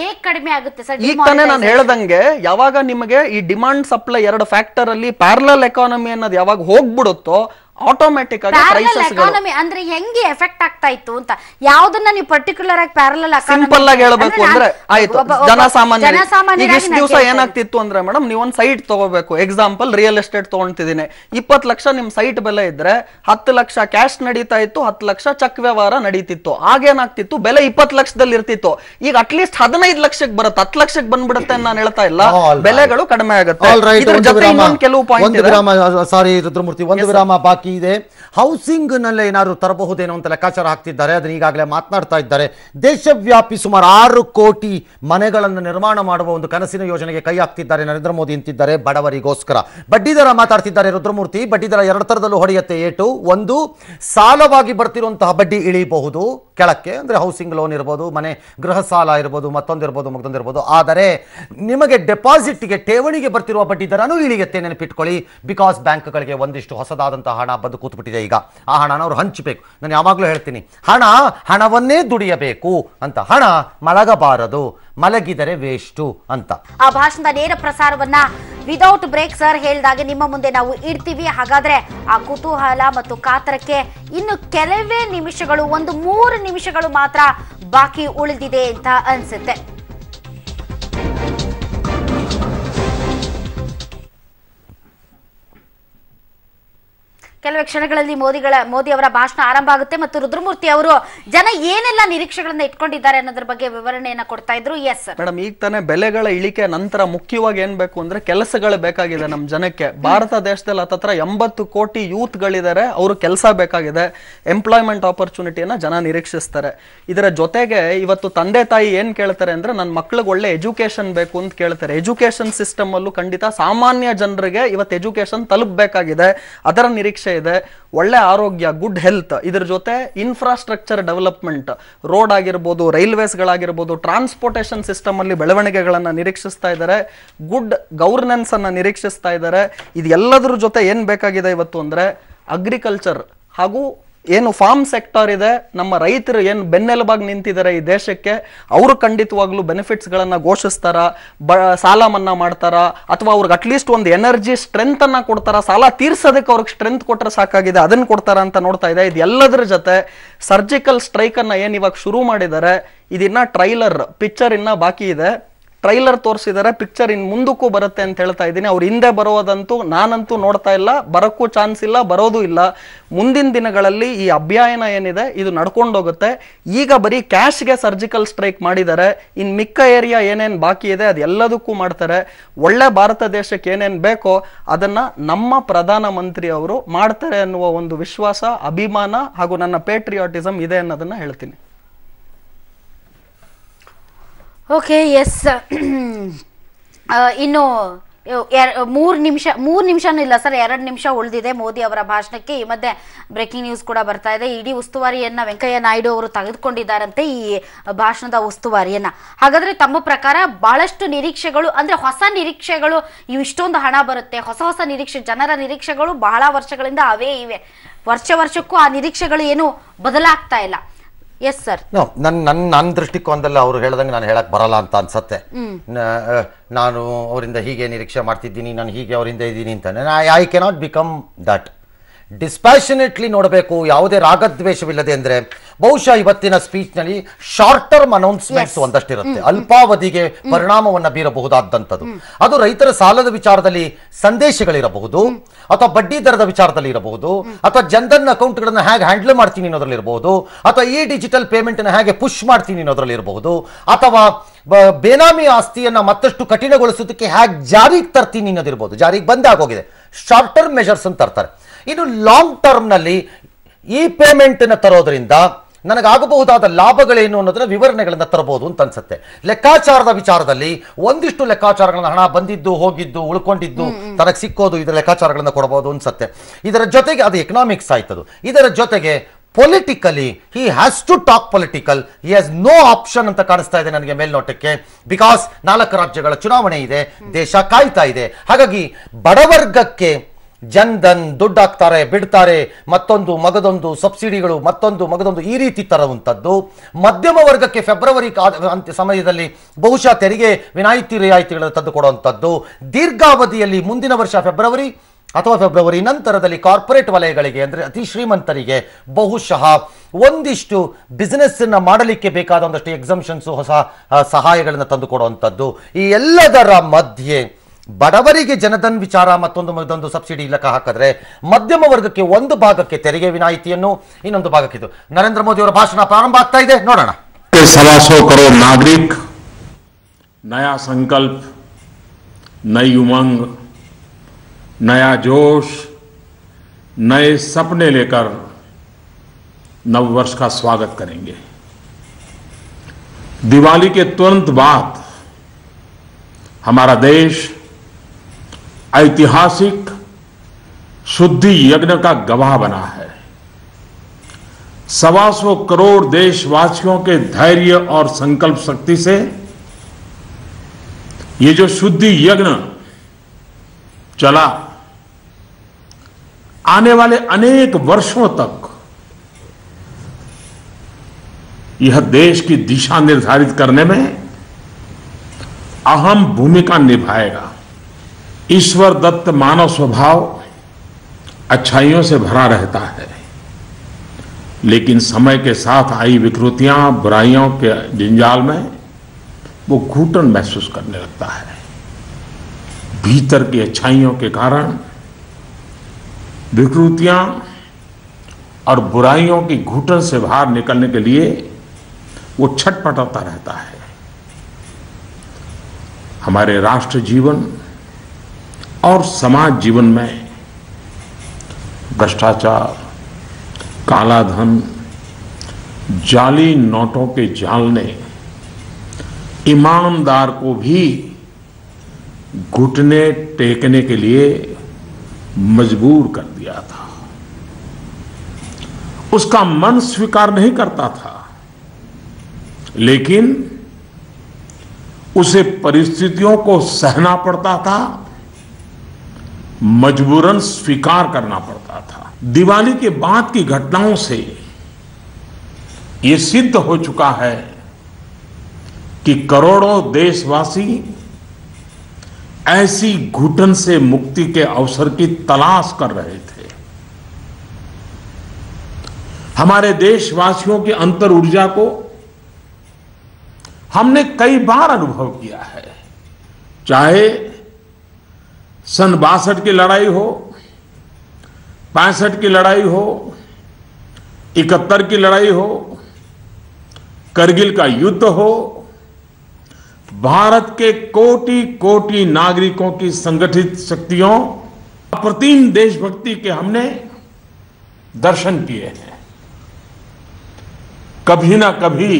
ಈಗ ತಾನೇ ನಾನು ಹೇಳ್ದಂಗೆ ಯಾವಾಗ ನಿಮಗೆ ಈ ಡಿಮಾಂಡ್ ಸಪ್ಲೈ ಎರಡು ಫ್ಯಾಕ್ಟರ್ ಅಲ್ಲಿ ಪ್ಯಾರಲಲ್ ಎಕಾನಮಿ ಅನ್ನೋದು ಯಾವಾಗ ಹೋಗ್ಬಿಡುತ್ತೋ ಆಟೋಮ್ಯಾಟಿಕ್ ಆಗಿ ಪ್ರೈಸಸ್ ಅಂದ್ರೆ ಹೆಂಗೆ ಎಫೆಕ್ಟ್ ಆಗ್ತಾ ಇತ್ತು ಅಂತ ಯಾವ್ದನ್ನ ನೀವು ಪರ್ಟಿಕ್ಯುಲರ್ ಆಗಿ ಪ್ಯಾರಲಲ್ ಸಿಂಪಲ್ ಆಗಿ ಹೇಳಬೇಕು ಅಂದ್ರೆ ಆಯ್ತು, ಜನಸಾಮಾನ್ಯ ಈಗ ಇಷ್ಟು ದಿವಸ ಏನಾಗ್ತಿತ್ತು ಅಂದ್ರೆ ಮೇಡಮ್, ನೀವು ಒಂದು ಸೈಟ್ ತಗೋಬೇಕು, ಎಕ್ಸಾಂಪಲ್ ರಿಯಲ್ ಎಸ್ಟೇಟ್ ತಗೊಂತಿದ್ದೀನಿ, 20 ಲಕ್ಷ ನಿಮ್ ಸೈಟ್ ಬೆಲೆ ಇದ್ರೆ 10 ಲಕ್ಷ ಕ್ಯಾಶ್ ನಡೀತಾ ಇತ್ತು, 10 ಲಕ್ಷ ಚೆಕ್ ವ್ಯವಹಾರ ನಡೀತಿತ್ತು. ಆಗೇನಾಗ್ತಿತ್ತು, ಬೆಲೆ 20 ಲಕ್ಷದಲ್ಲಿ ಇರ್ತಿತ್ತು, ಈಗ ಅಟ್ಲೀಸ್ಟ್ 15 ಲಕ್ಷಕ್ಕೆ ಬರುತ್ತೆ, 10 ಲಕ್ಷಕ್ಕೆ ಬಂದ್ಬಿಡುತ್ತೆ ಅಂತ ನಾನು ಹೇಳ್ತಾ ಇಲ್ಲ, ಬೆಲೆಗಳು ಕಡಿಮೆ ಆಗುತ್ತೆ. ಕೆಲವು ಪಾಯಿಂಟ್ ಸಾರಿ ರುದ್ರಮೂರ್ತಿ, ಒಂದು ವಿರಾಮ ಬಾಕಿ ಇದೆ. ಹೌಸಿಂಗ್ ನಲ್ಲಿ ಏನಾದ್ರು ತರಬಹುದೇನೋ ಅಂತ ಲೆಕ್ಕಾಚಾರ ಹಾಕ್ತಿದ್ದಾರೆ, ಅದನ್ನ ಈಗಾಗಲೇ ಮಾತನಾಡ್ತಾ ಇದ್ದಾರೆ. ದೇಶವ್ಯಾಪಿ ಸುಮಾರು 6 ಕೋಟಿ ಮನೆಗಳನ್ನು ನಿರ್ಮಾಣ ಮಾಡುವ ಒಂದು ಕನಸಿನ ಯೋಜನೆಗೆ ಕೈ ಹಾಕ್ತಿದ್ದಾರೆ ನರೇಂದ್ರ ಮೋದಿ ಅಂತಿದ್ದಾರೆ, ಬಡವರಿಗೋಸ್ಕರ. ಬಡ್ಡಿ ದರ ಮಾತಾಡ್ತಿದ್ದಾರೆ ರುದ್ರಮೂರ್ತಿ. ಬಡ್ಡಿ ದರ 2 ಥರದಲ್ಲೂ ಹೊಡೆಯುತ್ತೆ ಏಟು. ಒಂದು, ಸಾಲವಾಗಿ ಬರ್ತಿರುವಂತಹ ಬಡ್ಡಿ ಇಳಿಬಹುದು ಕೆಳಕ್ಕೆ, ಅಂದ್ರೆ ಹೌಸಿಂಗ್ ಲೋನ್ ಇರ್ಬೋದು, ಮನೆ ಗೃಹ ಸಾಲ ಇರ್ಬೋದು, ಮತ್ತೊಂದಿರ್ಬೋದು, ಮತ್ತೊಂದಿರ್ಬೋದು. ಆದರೆ ನಿಮಗೆ ಡೆಪಾಸಿಟ್ಗೆ, ಠೇವಣಿಗೆ ಬರ್ತಿರುವ ಬಡ್ಡಿ ದರನೂ ಇಳಿಯುತ್ತೆ, ನೆನಪಿಟ್ಕೊಳ್ಳಿ. ಬಿಕಾಸ್ ಬ್ಯಾಂಕ್ಗಳಿಗೆ ಒಂದಿಷ್ಟು ಹೊಸದಾದಂತಹ ಹಣ ಬಂದು ಕೂತ್ಬಿಟ್ಟಿದೆ ಈಗ. ಆ ಹಣನ ಅವ್ರು ಹಂಚಬೇಕು. ನಾನು ಯಾವಾಗಲೂ ಹೇಳ್ತೀನಿ, ಹಣವನ್ನೇ ದುಡಿಯಬೇಕು ಅಂತ. ಹಣ ಮಲಗಬಾರದು, ಮಲಗಿದರೆ ವೇಸ್ಟು ಅಂತ. ಆ ಭಾಷಣದ ನೇರ ಪ್ರಸಾರವನ್ನ ವಿದೌಟ್ ಬ್ರೇಕ್ ಸರ್ ಹೇಳಿದಾಗೆ ನಿಮ್ಮ ಮುಂದೆ ನಾವು ಇಡ್ತೀವಿ. ಹಾಗಾದ್ರೆ ಆ ಕುತೂಹಲ ಮತ್ತು ಕಾತರಕ್ಕೆ ಇನ್ನು ಕೆಲವೇ ನಿಮಿಷಗಳು, 3 ನಿಮಿಷಗಳು ಮಾತ್ರ ಬಾಕಿ ಉಳಿದಿದೆ ಅಂತ ಅನ್ಸುತ್ತೆ. ಕೆಲವೇ ಕ್ಷಣಗಳಲ್ಲಿ ಮೋದಿ ಅವರ ಭಾಷಣ ಆರಂಭ ಆಗುತ್ತೆ ಮತ್ತು ರುದ್ರಮೂರ್ತಿ ಅವರು ಜನ ಏನೆಲ್ಲ ನಿರೀಕ್ಷೆಗಳನ್ನ ಇಟ್ಕೊಂಡಿದ್ದಾರೆ ಅನ್ನೋದ್ರ ಬಗ್ಗೆ ವಿವರಣೆಯನ್ನ ಕೊಡ್ತಾ ಇದ್ರು. ಎಸ್ ಮೇಡಮ್, ಈಗ ತಾನೇ ಬೆಲೆಗಳ ಇಳಿಕೆ ನಂತರ ಮುಖ್ಯವಾಗಿ ಏನ್ ಬೇಕು ಅಂದ್ರೆ ಕೆಲಸಗಳು ಬೇಕಾಗಿದೆ ನಮ್ಮ ಜನಕ್ಕೆ. ಭಾರತ ದೇಶದಲ್ಲಿ ಹತ್ತತ್ರ 80 ಕೋಟಿ ಯೂತ್ ಗಳಿದ್ದಾರೆ, ಅವರು ಕೆಲಸ ಬೇಕಾಗಿದೆ, ಎಂಪ್ಲಾಯ್ಮೆಂಟ್ ಆಪರ್ಚುನಿಟಿಯನ್ನ ಜನ ನಿರೀಕ್ಷಿಸ್ತಾರೆ. ಇದರ ಜೊತೆಗೆ ಇವತ್ತು ತಂದೆ ತಾಯಿ ಏನ್ ಕೇಳ್ತಾರೆ ಅಂದ್ರೆ ನನ್ನ ಮಕ್ಳಿಗೆ ಒಳ್ಳೆ ಎಜುಕೇಶನ್ ಬೇಕು ಅಂತ ಕೇಳ್ತಾರೆ. ಎಜುಕೇಶನ್ ಸಿಸ್ಟಮ್ ಅಲ್ಲೂ ಖಂಡಿತ ಸಾಮಾನ್ಯ ಜನರಿಗೆ ಇವತ್ತು ಎಜುಕೇಶನ್ ತಲುಪಬೇಕಾಗಿದೆ, ಅದರ ನಿರೀಕ್ಷೆ ಇದೆ. ಒಳ್ಳೆ ಆರೋಗ್ಯ, ಗುಡ್ ಹೆಲ್ತ್, ಇದ್ರ ಜೊತೆ ಇನ್ಫ್ರಾಸ್ಟ್ರಕ್ಚರ್ ಡೆವಲಪ್ಮೆಂಟ್, ರೋಡ್ ಆಗಿರ್ಬೋದು, ರೈಲ್ವೇಸ್ ಗಳಾಗಿರ್ಬೋದು, ಟ್ರಾನ್ಸ್ಪೋರ್ಟೇಷನ್ ಸಿಸ್ಟಮ್ ಅಲ್ಲಿ ಬೆಳವಣಿಗೆಗಳನ್ನ ನಿರೀಕ್ಷಿಸ್ತಾ ಇದ್ದಾರೆ, ಗುಡ್ ಗವರ್ನೆನ್ಸ್ ಅನ್ನ ನಿರೀಕ್ಷಿಸ್ತಾ ಇದ್ದಾರೆ. ಇದೆಲ್ಲದರ ಜೊತೆ ಏನ್ ಬೇಕಾಗಿದೆ ಇವತ್ತು ಅಂದ್ರೆ ಅಗ್ರಿಕಲ್ಚರ್ ಹಾಗೂ ಏನು ಫಾರ್ಮ್ ಸೆಕ್ಟರ್ ಇದೆ, ನಮ್ಮ ರೈತರು ಏನು ಬೆನ್ನೆಲುಬಾಗಿ ನಿಂತಿದ್ದಾರೆ ಈ ದೇಶಕ್ಕೆ, ಅವರು ಖಂಡಿತವಾಗ್ಲೂ ಬೆನಿಫಿಟ್ಸ್ ಗಳನ್ನ ಘೋಷಿಸ್ತಾರ, ಸಾಲ ಮನ್ನಾ ಮಾಡ್ತಾರ, ಅಥವಾ ಅವ್ರಿಗೆ ಅಟ್ಲೀಸ್ಟ್ ಒಂದು ಎನರ್ಜಿ ಸ್ಟ್ರೆಂತ್ ಅನ್ನ ಕೊಡ್ತಾರ, ಸಾಲ ತೀರ್ಸೋದಕ್ಕೆ ಅವ್ರಿಗೆ ಸ್ಟ್ರೆಂತ್ ಕೊಟ್ಟರೆ ಸಾಕಾಗಿದೆ ಅದನ್ನ ಕೊಡ್ತಾರ ಅಂತ ನೋಡ್ತಾ ಇದೆ. ಇದೆಲ್ಲದರ ಜೊತೆ ಸರ್ಜಿಕಲ್ ಸ್ಟ್ರೈಕ್ ಅನ್ನ ಏನ್ ಇವಾಗ ಶುರು ಮಾಡಿದ್ದಾರೆ, ಇದನ್ನ ಟ್ರೈಲರ್ ಪಿಕ್ಚರ್ ಇನ್ನ ಬಾಕಿ ಇದೆ. ಟ್ರೈಲರ್ ತೋರಿಸಿದರೆ ಪಿಕ್ಚರ್ ಇನ್ ಮುಂದಕ್ಕೂ ಬರುತ್ತೆ ಅಂತ ಹೇಳ್ತಾ ಇದ್ದೀನಿ. ಅವ್ರು ಹಿಂದೆ ಬರೋದಂತೂ ನಾನಂತೂ ನೋಡ್ತಾ ಇಲ್ಲ, ಬರೋಕ್ಕೂ ಚಾನ್ಸ್ ಇಲ್ಲ, ಬರೋದು ಇಲ್ಲ. ಮುಂದಿನ ದಿನಗಳಲ್ಲಿ ಈ ಅಭಿಯಾನ ಏನಿದೆ ಇದು ನಡ್ಕೊಂಡೋಗುತ್ತೆ. ಈಗ ಬರೀ ಕ್ಯಾಶ್ಗೆ ಸರ್ಜಿಕಲ್ ಸ್ಟ್ರೈಕ್ ಮಾಡಿದ್ದಾರೆ, ಇನ್ ಮಿಕ್ಕ ಏರಿಯಾ ಏನೇನ್ ಬಾಕಿ ಇದೆ ಅದೆಲ್ಲದಕ್ಕೂ ಮಾಡ್ತಾರೆ. ಒಳ್ಳೆ ಭಾರತ ದೇಶಕ್ಕೆ ಏನೇನ್ ಬೇಕೋ ಅದನ್ನ ನಮ್ಮ ಪ್ರಧಾನ ಮಂತ್ರಿ ಅವರು ಮಾಡ್ತಾರೆ ಅನ್ನುವ ಒಂದು ವಿಶ್ವಾಸ, ಅಭಿಮಾನ ಹಾಗೂ ನನ್ನ ಪೇಟ್ರಿಯಾಟಿಸಮ್ ಇದೆ ಅನ್ನೋದನ್ನ ಹೇಳ್ತೀನಿ. Okay, yes. ಇನ್ನು 3 ನಿಮಿಷನೂ ಇಲ್ಲ ಸರ್, 2 ನಿಮಿಷ ಉಳಿದಿದೆ ಮೋದಿ ಅವರ ಭಾಷಣಕ್ಕೆ. ಈ ಮಧ್ಯೆ ಬ್ರೇಕಿಂಗ್ ನ್ಯೂಸ್ ಕೂಡ ಬರ್ತಾ ಇದೆ. ಇಡೀ ಉಸ್ತುವಾರಿಯನ್ನ ವೆಂಕಯ್ಯ ನಾಯ್ಡು ಅವರು ತೆಗೆದುಕೊಂಡಿದ್ದಾರಂತೆ, ಈ ಭಾಷಣದ ಉಸ್ತುವಾರಿಯನ್ನ. ಹಾಗಾದ್ರೆ ತಮ್ಮ ಪ್ರಕಾರ ಬಹಳಷ್ಟು ನಿರೀಕ್ಷೆಗಳು, ಅಂದ್ರೆ ಹೊಸ ನಿರೀಕ್ಷೆಗಳು, ಇಷ್ಟೊಂದು ಹಣ ಬರುತ್ತೆ, ಹೊಸ ನಿರೀಕ್ಷೆ, ಜನರ ನಿರೀಕ್ಷೆಗಳು ಬಹಳ ವರ್ಷಗಳಿಂದ ಅವೇ ಇವೆ. ವರ್ಷಕ್ಕೂ ಆ ನಿರೀಕ್ಷೆಗಳು ಏನು ಬದಲಾಗ್ತಾ ಇಲ್ಲ. Yes sir. ನನ್ನ ದೃಷ್ಟಿಕೋನದಲ್ಲಿ ಅವರು ಹೇಳ್ದಂಗೆ ನಾನು ಹೇಳಕ್ ಬರಲ್ಲ ಅಂತ ಅನ್ಸತ್ತೆ. ನಾನು ಅವರಿಂದ ಹೀಗೆ ನಿರೀಕ್ಷೆ ಮಾಡ್ತಿದ್ದೀನಿ, ನಾನು ಹೀಗೆ ಅವರಿಂದ ಇದ್ದೀನಿ ಅಂತ. I cannot become that. Dispassionately ನೋಡಬೇಕು, ಯಾವುದೇ ರಾಗದ್ವೇಷವಿಲ್ಲದೆ. ಅಂದ್ರೆ ಬಹುಶಃ ಇವತ್ತಿನ ಸ್ಪೀಚ್ ನಲ್ಲಿ ಶಾರ್ಟ್ ಟರ್ಮ್ ಅನೌನ್ಸ್ಮೆಂಟ್ಸ್ ಒಂದಷ್ಟಿರುತ್ತೆ, ಅಲ್ಪಾವಧಿಗೆ ಪರಿಣಾಮವನ್ನ ಬೀರಬಹುದಾದಂಥದ್ದು. ಅದು ರೈತರ ಸಾಲದ ವಿಚಾರದಲ್ಲಿ ಸಂದೇಶಗಳಿರಬಹುದು, ಅಥವಾ ಬಡ್ಡಿ ದರದ ವಿಚಾರದಲ್ಲಿ ಇರಬಹುದು, ಅಥವಾ ಜನ್ಧನ್ ಅಕೌಂಟ್ಗಳನ್ನ ಹೇಗೆ ಹ್ಯಾಂಡಲ್ ಮಾಡ್ತೀನಿ ಅನ್ನೋದ್ರಲ್ಲಿ ಇರಬಹುದು, ಅಥವಾ ಈ ಡಿಜಿಟಲ್ ಪೇಮೆಂಟ್ ನ ಹೇಗೆ ಪುಷ್ ಮಾಡ್ತೀನಿ ಅನ್ನೋದ್ರಲ್ಲಿ ಇರಬಹುದು, ಅಥವಾ ಬೇನಾಮಿ ಆಸ್ತಿಯನ್ನ ಮತ್ತಷ್ಟು ಕಠಿಣಗೊಳಿಸೋದಕ್ಕೆ ಹೇಗೆ ಜಾರಿಗೆ ತರ್ತೀನಿ ಅನ್ನೋದಿರ್ಬೋದು. ಜಾರಿಗೆ ಬಂದೇ ಆಗೋಗಿದೆ, ಶಾರ್ಟ್ ಟರ್ಮ್ ಮೆಷರ್ಸ್ ಅಂತ ತರ್ತಾರೆ. ಇನ್ನು ಲಾಂಗ್ ಟರ್ಮ್ ನಲ್ಲಿ ಈ ಪೇಮೆಂಟ್ ನ ತರೋದ್ರಿಂದ ನನಗಾಗಬಹುದಾದ ಲಾಭಗಳೇನು ಅನ್ನೋದನ್ನ ವಿವರಣೆಗಳನ್ನ ತರಬಹುದು ಅಂತ ಅನ್ಸುತ್ತೆ. ಲೆಕ್ಕಾಚಾರದ ವಿಚಾರದಲ್ಲಿ ಒಂದಿಷ್ಟು ಲೆಕ್ಕಾಚಾರಗಳನ್ನ, ಹಣ ಬಂದಿದ್ದು, ಹೋಗಿದ್ದು, ಉಳ್ಕೊಂಡಿದ್ದು, ತನಗೆ ಸಿಕ್ಕೋದು, ಇದರ ಲೆಕ್ಕಾಚಾರಗಳನ್ನ ಕೊಡಬಹುದು ಅನ್ಸುತ್ತೆ. ಇದರ ಜೊತೆಗೆ ಅದು ಎಕನಾಮಿಕ್ಸ್ ಆಯ್ತದು. ಇದರ ಜೊತೆಗೆ politically he has to talk political. He has no option ಅಂತ ಕಾಣಿಸ್ತಾ ಇದೆ ನನಗೆ ಮೇಲ್ನೋಟಕ್ಕೆ. ಬಿಕಾಸ್ 4 ರಾಜ್ಯಗಳ ಚುನಾವಣೆ ಇದೆ, ದೇಶ ಕಾಯ್ತಾ ಇದೆ. ಹಾಗಾಗಿ ಬಡವರ್ಗಕ್ಕೆ ಜನ್ಧನ್ ದುಡ್ಡು ಹಾಕ್ತಾರೆ, ಬಿಡ್ತಾರೆ, ಮತ್ತೊಂದು ಮಗದೊಂದು ಸಬ್ಸಿಡಿಗಳು, ಮತ್ತೊಂದು ಮಗದೊಂದು, ಈ ರೀತಿ ತರುವಂಥದ್ದು. ಮಧ್ಯಮ ವರ್ಗಕ್ಕೆ ಫೆಬ್ರವರಿ ಸಮಯದಲ್ಲಿ ಬಹುಶಃ ತೆರಿಗೆ ರಿಯಾಯಿತಿಗಳನ್ನು ತಂದು ಕೊಡುವಂಥದ್ದು. ದೀರ್ಘಾವಧಿಯಲ್ಲಿ ಮುಂದಿನ ವರ್ಷ ಫೆಬ್ರವರಿ ಅಥವಾ ಫೆಬ್ರವರಿ ನಂತರದಲ್ಲಿ ಕಾರ್ಪೊರೇಟ್ ವಲಯಗಳಿಗೆ, ಅಂದರೆ ಅತಿ ಶ್ರೀಮಂತರಿಗೆ ಬಹುಶಃ ಒಂದಿಷ್ಟು ಬಿಸಿನೆಸ್ ಅನ್ನ ಮಾಡಲಿಕ್ಕೆ ಬೇಕಾದ ಒಂದಷ್ಟು ಎಕ್ಸಂಪ್ಷನ್ಸ್, ಹೊಸ ಸಹಾಯಗಳನ್ನು ತಂದು ಕೊಡುವಂಥದ್ದು. ಈ ಎಲ್ಲದರ ಮಧ್ಯೆ ಬಡವರಿಗೆ ಜನಧನ್ ವಿಚಾರ, ಮತ್ತೊಂದು ಸಬ್ಸಿಡಿ ಲೆಕ್ಕ ಹಾಕಿದ್ರೆ ಮಧ್ಯಮ ವರ್ಗಕ್ಕೆ ಒಂದು ಭಾಗಕ್ಕೆ ತೆರಿಗೆ ವಿನಾಯಿತಿಯನ್ನು, ಇನ್ನೊಂದು ಭಾಗಕ್ಕೆ ಇದು. ನರೇಂದ್ರ ಮೋದಿ ಅವರ ಭಾಷಣ ಪ್ರಾರಂಭ ಆಗ್ತಾ ಇದೆ, ನೋಡೋಣ. 125 करोड़ नागरिक, नया संकल्प, नई उमंग, नया जोश, नए सपने लेकर नववर्ष का स्वागत करेंगे. दिवाली के तुरंत बाद हमारा देश ऐतिहासिक शुद्धि यज्ञ का गवाह बना है. 125 करोड़ देशवासियों के धैर्य और संकल्प शक्ति से ये जो शुद्धि यज्ञ चला, आने वाले अनेक वर्षों तक यह देश की दिशा निर्धारित करने में अहम भूमिका निभाएगा। ईश्वर दत्त मानव स्वभाव अच्छाइयों से भरा रहता है, लेकिन समय के साथ आई विकृतियां, बुराइयों के जंजाल में वो घुटन महसूस करने लगता है। भीतर की अच्छाइयों के कारण विकृतियां और बुराइयों की घुटन से बाहर निकलने के लिए वो छटपटाता रहता है। हमारे राष्ट्र जीवन और समाज जीवन में भ्रष्टाचार, काला धन, जाली नोटों के जाल ने ईमानदार को भी घुटने टेकने के लिए मजबूर कर दिया था। उसका मन स्वीकार नहीं करता था, लेकिन उसे परिस्थितियों को सहना पड़ता था, मजबूरन स्वीकार करना पड़ता था। दिवाली के बाद की घटनाओं से यह सिद्ध हो चुका है कि करोड़ों देशवासी ऐसी घुटन से मुक्ति के अवसर की तलाश कर रहे थे। हमारे देशवासियों की अंतर ऊर्जा को हमने कई बार अनुभव किया है, चाहे सन 62 की लड़ाई हो, 65 की लड़ाई हो, 71 की लड़ाई हो, करगिल का युद्ध हो। भारत के कोटि कोटि नागरिकों की संगठित शक्तियों, अप्रतिम देशभक्ति के हमने दर्शन किए हैं। कभी ना कभी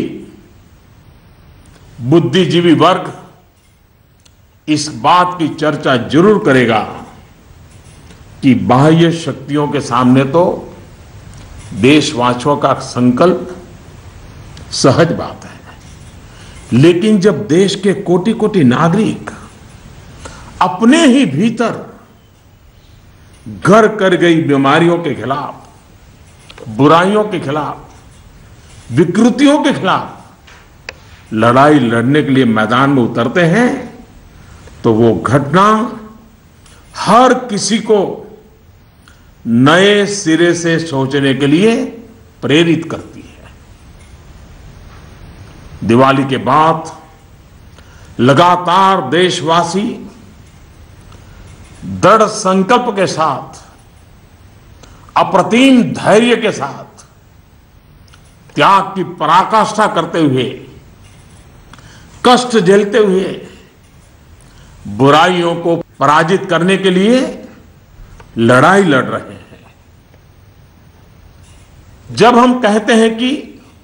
बुद्धिजीवी वर्ग इस बात की चर्चा जरूर करेगा कि बाह्य शक्तियों के सामने तो देशवासियों का संकल्प सहज बात है, लेकिन जब देश के कोटि कोटि नागरिक अपने ही भीतर घर कर गई बीमारियों के खिलाफ, बुराइयों के खिलाफ, विकृतियों के खिलाफ लड़ाई लड़ने के लिए मैदान में उतरते हैं, तो वो घटना हर किसी को नए सिरे से सोचने के लिए प्रेरित करती है। दिवाली के बाद लगातार देशवासी दृढ़ संकल्प के साथ, अप्रतिम धैर्य के साथ, त्याग की पराकाष्ठा करते हुए, कष्ट झेलते हुए बुराइयों को पराजित करने के लिए लड़ाई लड़ रहे हैं। जब हम कहते हैं कि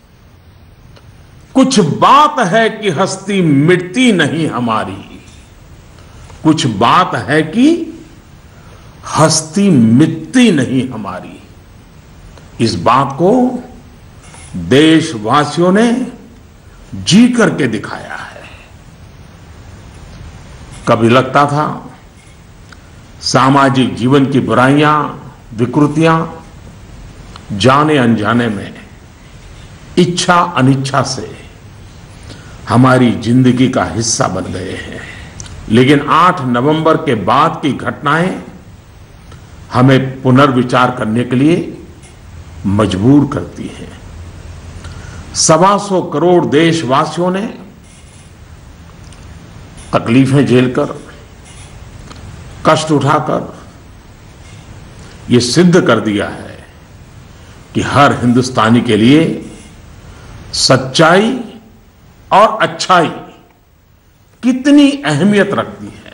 कुछ बात है कि हस्ती मिटती नहीं हमारी, कुछ बात है कि हस्ती मिटती नहीं हमारी, इस बात को देशवासियों ने जी करके दिखाया है। कभी लगता था सामाजिक जीवन की बुराइयां, विकृतियां जाने अनजाने में, इच्छा अनिच्छा से हमारी जिंदगी का हिस्सा बन गए हैं। लेकिन 8 नवंबर के बाद की घटनाएं हमें पुनर्विचार करने के लिए मजबूर करती हैं। 125 करोड़ देशवासियों ने तकलीफें झेलकर, कष्ट उठाकर यह सिद्ध कर दिया है कि हर हिंदुस्तानी के लिए सच्चाई और अच्छाई कितनी अहमियत रखती है।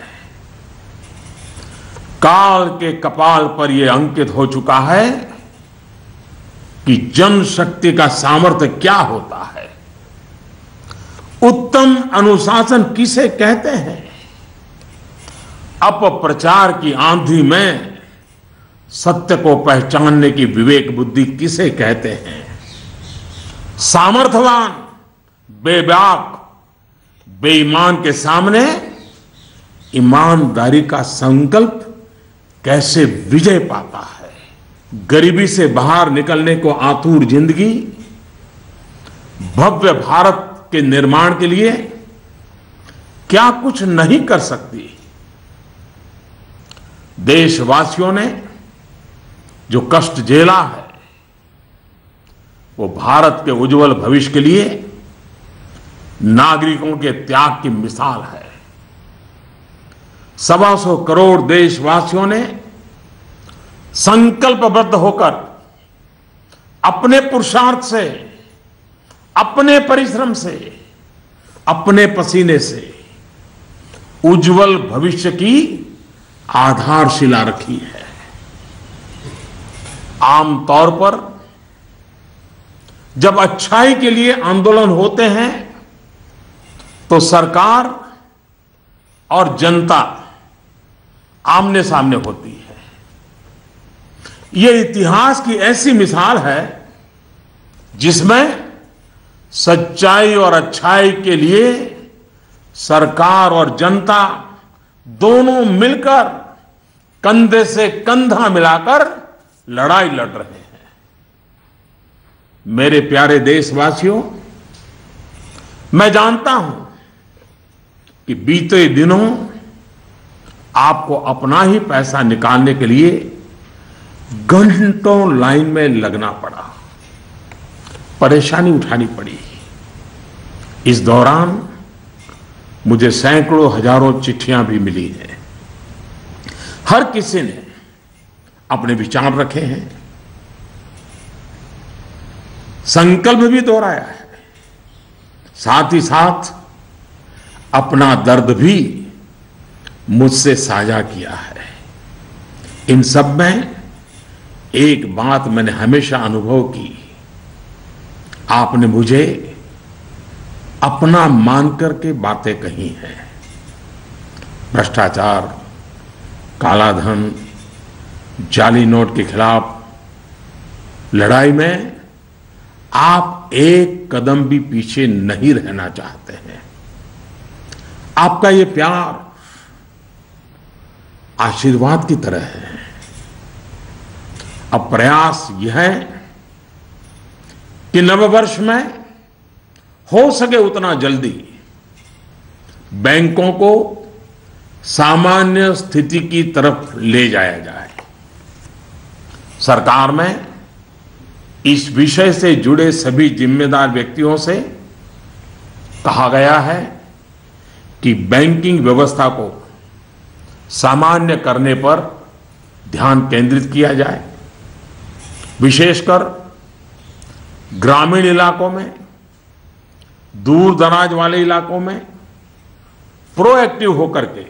काल के कपाल पर यह अंकित हो चुका है कि जनशक्ति का सामर्थ्य क्या होता है, उत्तम अनुशासन किसे कहते हैं, अपप्रचार की आंधी में सत्य को पहचानने की विवेक बुद्धि किसे कहते हैं, सामर्थ्यवान बेबाक बेईमान के सामने ईमानदारी का संकल्प कैसे विजय पाता है। गरीबी से बाहर निकलने को आतुर जिंदगी, भव्य भारत के निर्माण के लिए क्या कुछ नहीं कर सकती। देशवासियों ने जो कष्ट झेला है वो भारत के उज्जवल भविष्य के लिए नागरिकों के त्याग की मिसाल है। 125 करोड़ देशवासियों ने संकल्पबद्ध होकर अपने पुरुषार्थ से, अपने परिश्रम से, अपने पसीने से उज्जवल भविष्य की आधारशिला रखी है। आमतौर पर जब अच्छाई के लिए आंदोलन होते हैं तो सरकार और जनता आमने सामने होती है। यह इतिहास की ऐसी मिसाल है जिसमें सच्चाई और अच्छाई के लिए सरकार और जनता दोनों मिलकर कंधे से कंधा मिलाकर लड़ाई लड़ रहे हैं। मेरे प्यारे देशवासियों, मैं जानता हूं कि बीते दिनों आपको अपना ही पैसा निकालने के लिए घंटों लाइन में लगना पड़ा, परेशानी उठानी पड़ी। इस दौरान मुझे सैकड़ों हजारों चिट्ठियां भी मिली हैं। हर किसी ने अपने विचार रखे हैं, संकल्प भी दोहराया है, साथ ही साथ अपना दर्द भी मुझसे साझा किया है। इन सब में एक बात मैंने हमेशा अनुभव की, आपने मुझे अपना मानकर के बातें कही हैं। भ्रष्टाचार, कालाधन, जाली नोट के खिलाफ लड़ाई में आप एक कदम भी पीछे नहीं रहना चाहते हैं। आपका ये प्यार आशीर्वाद की तरह है। अब प्रयास यह है कि नववर्ष में हो सके उतना जल्दी बैंकों को सामान्य स्थिति की तरफ ले जाया जाए। सरकार में इस विषय से जुड़े सभी जिम्मेदार व्यक्तियों से कहा गया है कि बैंकिंग व्यवस्था को सामान्य करने पर ध्यान केंद्रित किया जाए। विशेषकर ग्रामीण इलाकों में, दूर दराज वाले इलाकों में प्रोएक्टिव होकर के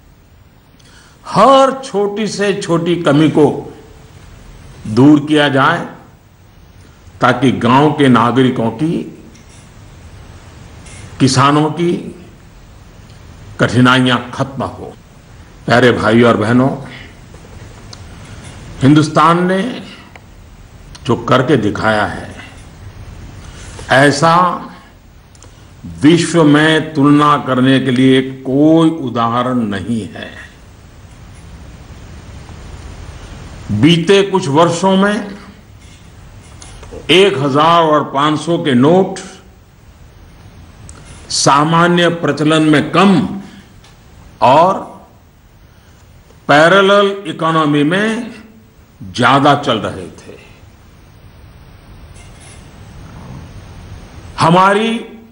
हर छोटी से छोटी कमी को दूर किया जाए ताकि गांव के नागरिकों की, किसानों की कठिनाइयां खत्म हो। प्यारे भाइयों और बहनों, हिंदुस्तान ने जो करके दिखाया है ऐसा विश्व में तुलना करने के लिए कोई उदाहरण नहीं है। बीते कुछ वर्षों में 1000 और 500 के नोट सामान्य प्रचलन में कम और पैरेलल इकोनॉमी में ज्यादा चल रहे थे। हमारी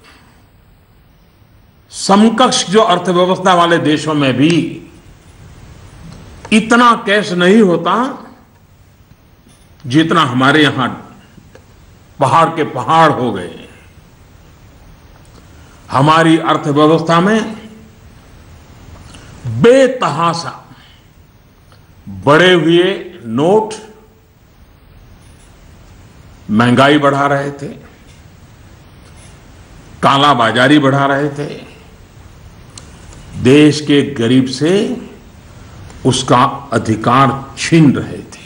समकक्ष जो अर्थव्यवस्था वाले देशों में भी इतना कैश नहीं होता जितना हमारे यहां पहाड़ के पहाड़ हो गए। हमारी अर्थव्यवस्था में बेतहाशा बढ़े हुए नोट महंगाई बढ़ा रहे थे, कालाबाजारी बढ़ा रहे थे, देश के गरीब से उसका अधिकार छीन रहे थे।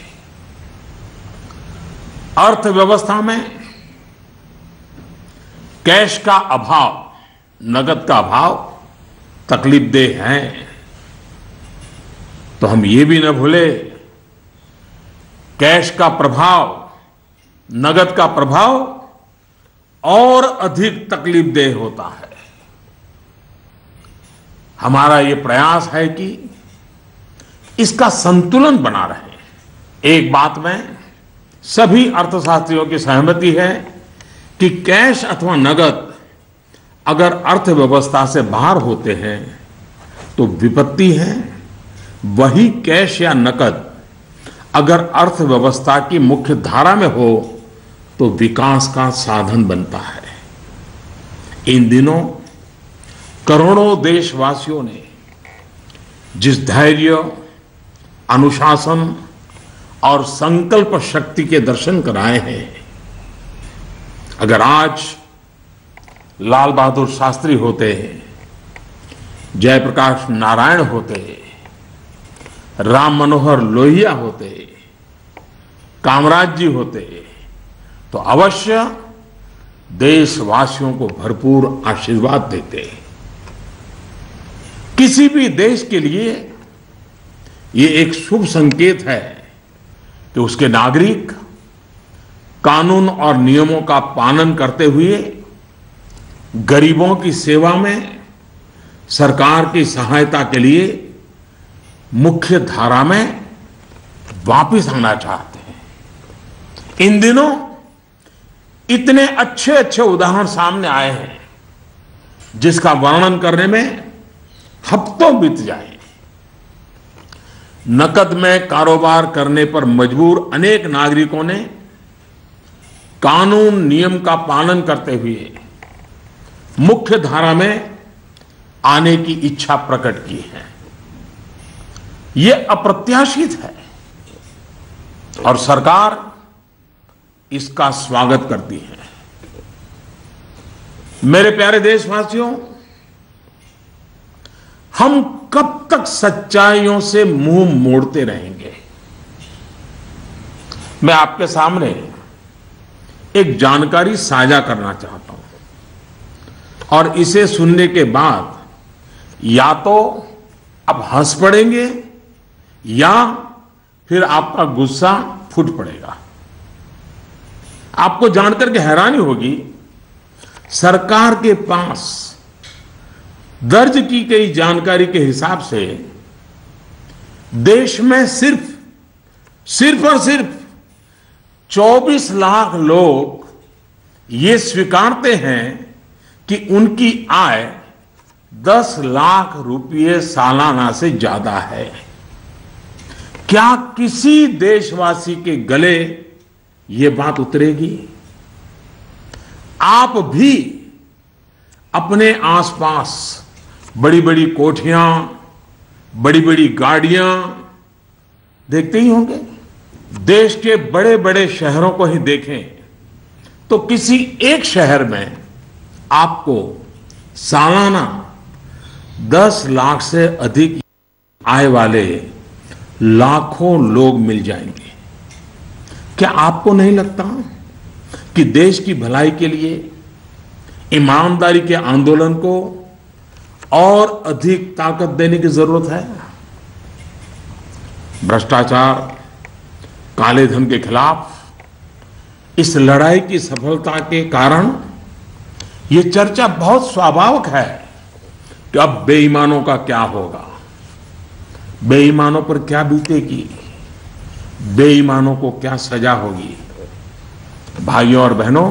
अर्थव्यवस्था में कैश का अभाव, नगद का अभाव तकलीफदेह है। तो हम ये भी न भूले कैश का प्रभाव, नगद का प्रभाव और अधिक तकलीफदेह होता है। हमारा ये प्रयास है कि इसका संतुलन बना रहे। एक बात में सभी अर्थशास्त्रियों की सहमति है कि कैश अथवा नगद अगर अर्थव्यवस्था से बाहर होते हैं तो विपत्ति है। वही कैश या नकद अगर अर्थव्यवस्था की मुख्य धारा में हो तो विकास का साधन बनता है। इन दिनों करोड़ों देशवासियों ने जिस धैर्य, अनुशासन और संकल्प शक्ति के दर्शन कराए हैं, अगर आज लाल बहादुर शास्त्री होते, जयप्रकाश नारायण होते, राम मनोहर लोहिया होते, कामराज जी होते, तो अवश्य देशवासियों को भरपूर आशीर्वाद देते। किसी भी देश के लिए ये एक शुभ संकेत है कि उसके नागरिक कानून और नियमों का पालन करते हुए गरीबों की सेवा में, सरकार की सहायता के लिए मुख्य धारा में वापस आना चाहते हैं। इन दिनों इतने अच्छे अच्छे उदाहरण सामने आए हैं जिसका वर्णन करने में हफ्तों बीत जाए। नकद में कारोबार करने पर मजबूर अनेक नागरिकों ने कानून नियम का पालन करते हुए मुख्य धारा में आने की इच्छा प्रकट की है। यह अप्रत्याशित है और सरकार इसका स्वागत करती है। मेरे प्यारे देशवासियों, हम कब तक सच्चाइयों से मुंह मोड़ते रहेंगे? मैं आपके सामने एक जानकारी साझा करना चाहता हूं और इसे सुनने के बाद या तो आप हंस पड़ेंगे या फिर आपका गुस्सा फूट पड़ेगा। आपको जानकर के हैरानी होगी, सरकार के पास दर्ज की गई जानकारी के हिसाब से देश में सिर्फ और सिर्फ 24 लाख लोग ये स्वीकारते हैं कि उनकी आय 10 लाख रुपये सालाना से ज्यादा है। क्या किसी देशवासी के गले ये बात उतरेगी? आप भी अपने आसपास बड़ी बड़ी कोठियां, बड़ी बड़ी गाड़ियां देखते ही होंगे। देश के बड़े बड़े शहरों को ही देखें तो किसी एक शहर में आपको सालाना 10 लाख से अधिक आय वाले लाखों लोग मिल जाएंगे। क्या आपको नहीं लगता कि देश की भलाई के लिए ईमानदारी के आंदोलन को और अधिक ताकत देने की जरूरत है? भ्रष्टाचार, काले धन के खिलाफ इस लड़ाई की सफलता के कारण यह चर्चा बहुत स्वाभाविक है कि अब बेईमानों का क्या होगा, बेईमानों पर क्या बीतेगी, बेईमानों को क्या सजा होगी। भाइयों और बहनों,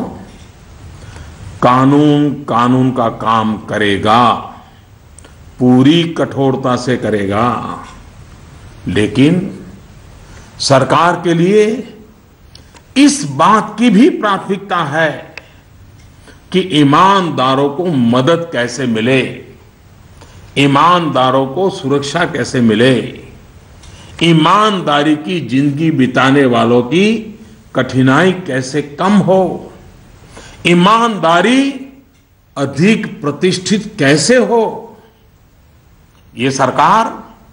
कानून का काम करेगा, पूरी कठोरता से करेगा, लेकिन सरकार के लिए इस बात की भी प्राथमिकता है कि ईमानदारों को मदद कैसे मिले, ईमानदारों को सुरक्षा कैसे मिले, ईमानदारी की जिंदगी बिताने वालों की कठिनाई कैसे कम हो, ईमानदारी अधिक प्रतिष्ठित कैसे हो। ये सरकार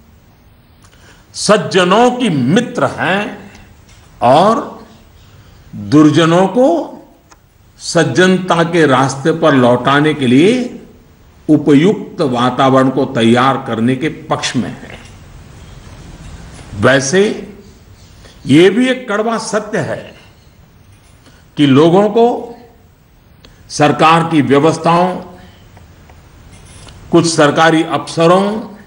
सज्जनों की मित्र है और दुर्जनों को सज्जनता के रास्ते पर लौटाने के लिए उपयुक्त वातावरण को तैयार करने के पक्ष में है। वैसे ये भी एक कड़वा सत्य है कि लोगों को सरकार की व्यवस्थाओं, कुछ सरकारी अफसरों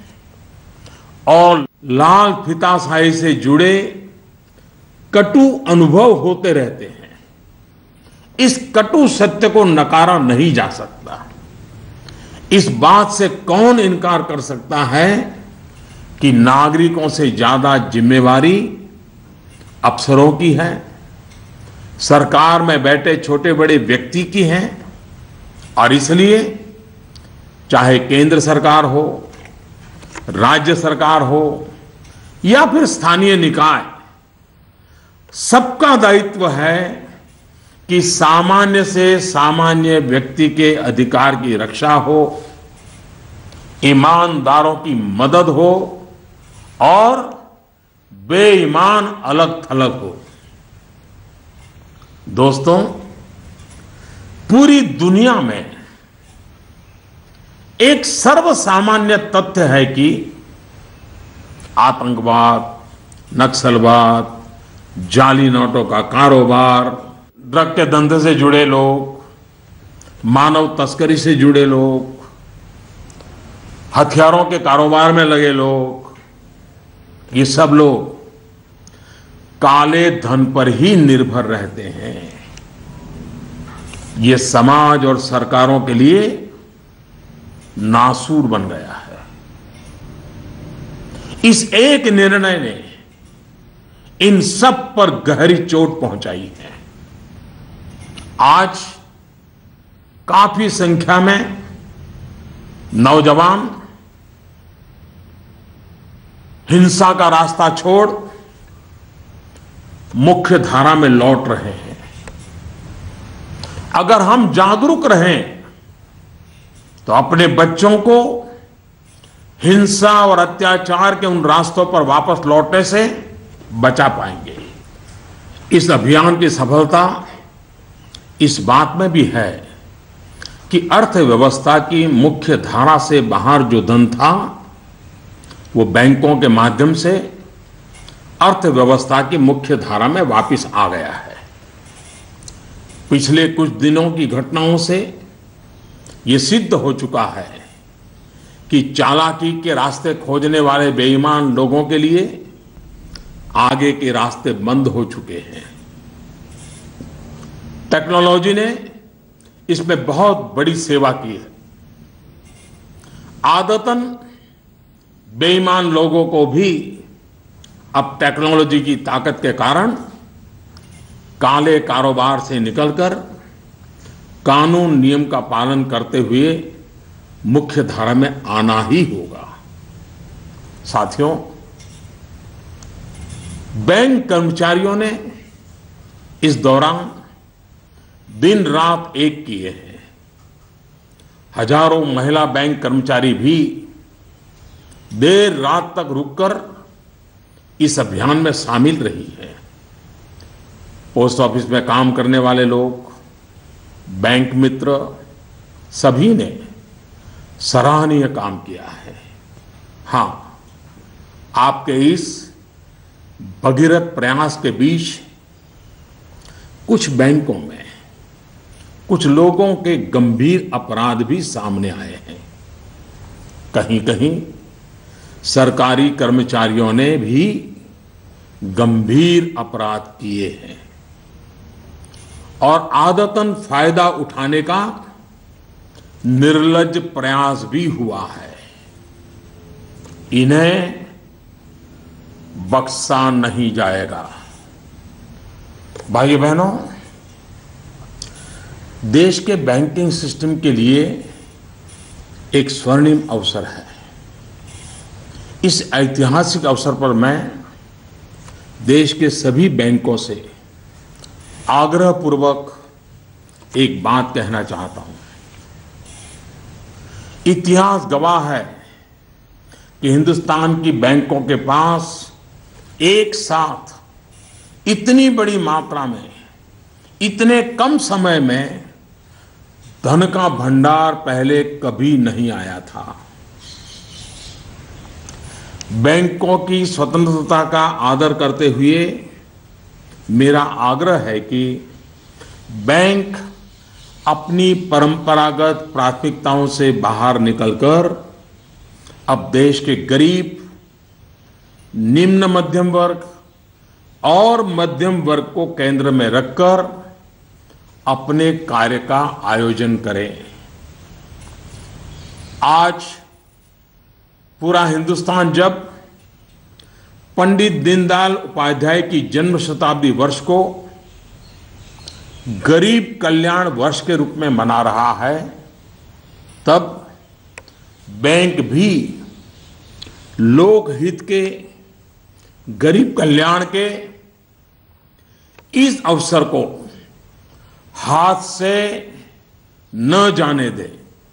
और लाल फीताशाही से जुड़े कटु अनुभव होते रहते हैं। इस कटु सत्य को नकारा नहीं जा सकता। इस बात से कौन इनकार कर सकता है कि नागरिकों से ज्यादा जिम्मेवारी अफसरों की है, सरकार में बैठे छोटे बड़े व्यक्ति की है। और इसलिए चाहे केंद्र सरकार हो, राज्य सरकार हो या फिर स्थानीय निकाय, सबका दायित्व है कि सामान्य से सामान्य व्यक्ति के अधिकार की रक्षा हो, ईमानदारों की मदद हो और बेईमान अलग थलग हो। दोस्तों, पूरी दुनिया में एक सर्वसामान्य तथ्य है कि आतंकवाद, नक्सलवाद, जाली नोटों का कारोबार, ड्रग के धंधे से जुड़े लोग, मानव तस्करी से जुड़े लोग, हथियारों के कारोबार में लगे लोग, ये सब लोग काले धन पर ही निर्भर रहते हैं। ये समाज और सरकारों के लिए नासूर बन गया है। इस एक निर्णय ने इन सब पर गहरी चोट पहुंचाई है। आज काफी संख्या में नौजवान हिंसा का रास्ता छोड़ मुख्य धारा में लौट रहे हैं। अगर हम जागरूक रहें तो अपने बच्चों को हिंसा और अत्याचार के उन रास्तों पर वापस लौटने से बचा पाएंगे। इस अभियान की सफलता इस बात में भी है कि अर्थव्यवस्था की मुख्य धारा से बाहर जो धन था वो बैंकों के माध्यम से अर्थव्यवस्था की मुख्य धारा में वापस आ गया है। पिछले कुछ दिनों की घटनाओं से ये सिद्ध हो चुका है कि चालाकी के रास्ते खोजने वाले बेईमान लोगों के लिए आगे के रास्ते बंद हो चुके हैं। टेक्नोलॉजी ने इसमें बहुत बड़ी सेवा की है। आदतन बेईमान लोगों को भी अब टेक्नोलॉजी की ताकत के कारण काले कारोबार से निकलकर कानून नियम का पालन करते हुए मुख्य धारा में आना ही होगा। साथियों, बैंक कर्मचारियों ने इस दौरान दिन रात एक किए हैं। हजारों महिला बैंक कर्मचारी भी देर रात तक रुककर इस अभियान में शामिल रही है। पोस्ट ऑफिस में काम करने वाले लोग, बैंक मित्र, सभी ने सराहनीय काम किया है। हां, आपके इस भगीरथ प्रयास के बीच कुछ बैंकों में कुछ लोगों के गंभीर अपराध भी सामने आए हैं। कहीं कहीं सरकारी कर्मचारियों ने भी गंभीर अपराध किए हैं और आदतन फायदा उठाने का निर्लज्ज प्रयास भी हुआ है। इन्हें बख्शा नहीं जाएगा। भाई बहनों, देश के बैंकिंग सिस्टम के लिए एक स्वर्णिम अवसर है। इस ऐतिहासिक अवसर पर मैं देश के सभी बैंकों से आग्रहपूर्वक एक बात कहना चाहता हूं। इतिहास गवाह है कि हिंदुस्तान की बैंकों के पास एक साथ इतनी बड़ी मात्रा में, इतने कम समय में धन का भंडार पहले कभी नहीं आया था। बैंकों की स्वतंत्रता का आदर करते हुए मेरा आग्रह है कि बैंक अपनी परंपरागत प्राथमिकताओं से बाहर निकलकर अब देश के गरीब, निम्न मध्यम वर्ग और मध्यम वर्ग को केंद्र में रखकर अपने कार्य का आयोजन करें। आज पूरा हिंदुस्तान जब पंडित दीनदयाल उपाध्याय की जन्म शताब्दी वर्ष को गरीब कल्याण वर्ष के रूप में मना रहा है, तब बैंक भी लोकहित के, गरीब कल्याण के इस अवसर को हाथ से न जाने दे।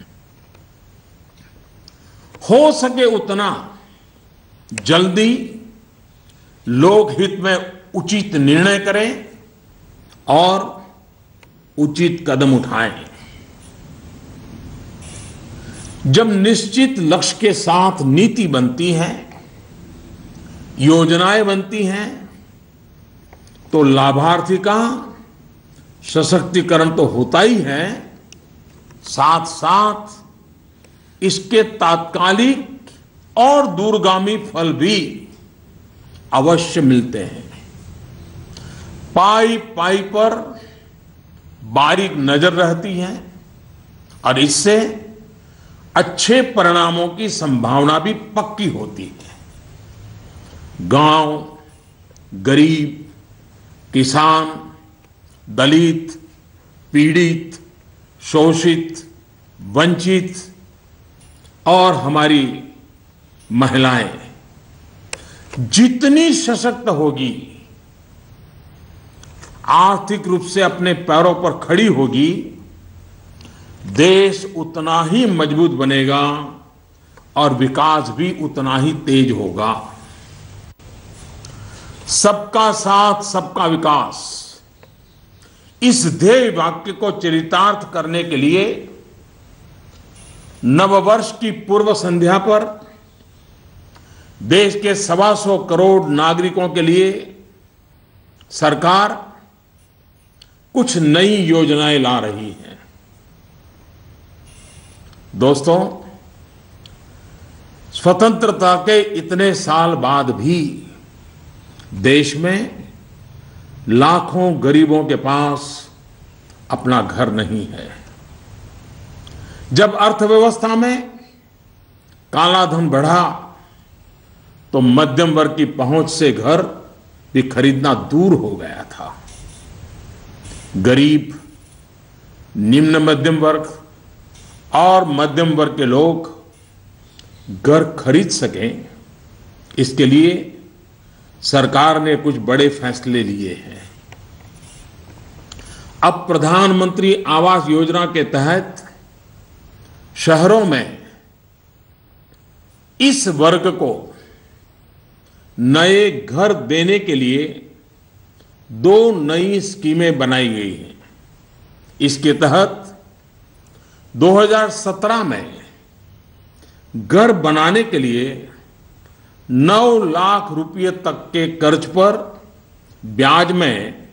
हो सके उतना जल्दी लोकहित में उचित निर्णय करें और उचित कदम उठाएं। जब निश्चित लक्ष्य के साथ नीति बनती है, योजनाएं बनती हैं, तो लाभार्थी का सशक्तिकरण तो होता ही है, साथ साथ इसके तात्कालिक और दूरगामी फल भी अवश्य मिलते हैं। पाई पाई पर बारीक नजर रहती है और इससे अच्छे परिणामों की संभावना भी पक्की होती है। गांव, गरीब, किसान, दलित, पीड़ित, शोषित, वंचित और हमारी महिलाएं जितनी सशक्त होगी, आर्थिक रूप से अपने पैरों पर खड़ी होगी, देश उतना ही मजबूत बनेगा और विकास भी उतना ही तेज होगा। सबका साथ, सबका विकास, इस ध्येय वाक्य को चरितार्थ करने के लिए नववर्ष की पूर्व संध्या पर देश के 125 करोड़ नागरिकों के लिए सरकार कुछ नई योजनाएं ला रही है। दोस्तों, स्वतंत्रता के इतने साल बाद भी देश में लाखों गरीबों के पास अपना घर नहीं है। जब अर्थव्यवस्था में काला धन बढ़ा तो मध्यम वर्ग की पहुंच से घर भी खरीदना दूर हो गया था। गरीब, निम्न मध्यम वर्ग और मध्यम वर्ग के लोग घर खरीद सकें, इसके लिए सरकार ने कुछ बड़े फैसले लिए हैं। अब प्रधानमंत्री आवास योजना के तहत शहरों में इस वर्ग को नए घर देने के लिए 2 नई स्कीमें बनाई गई हैं। इसके तहत 2017 में घर बनाने के लिए 9 लाख रुपए तक के कर्ज पर ब्याज में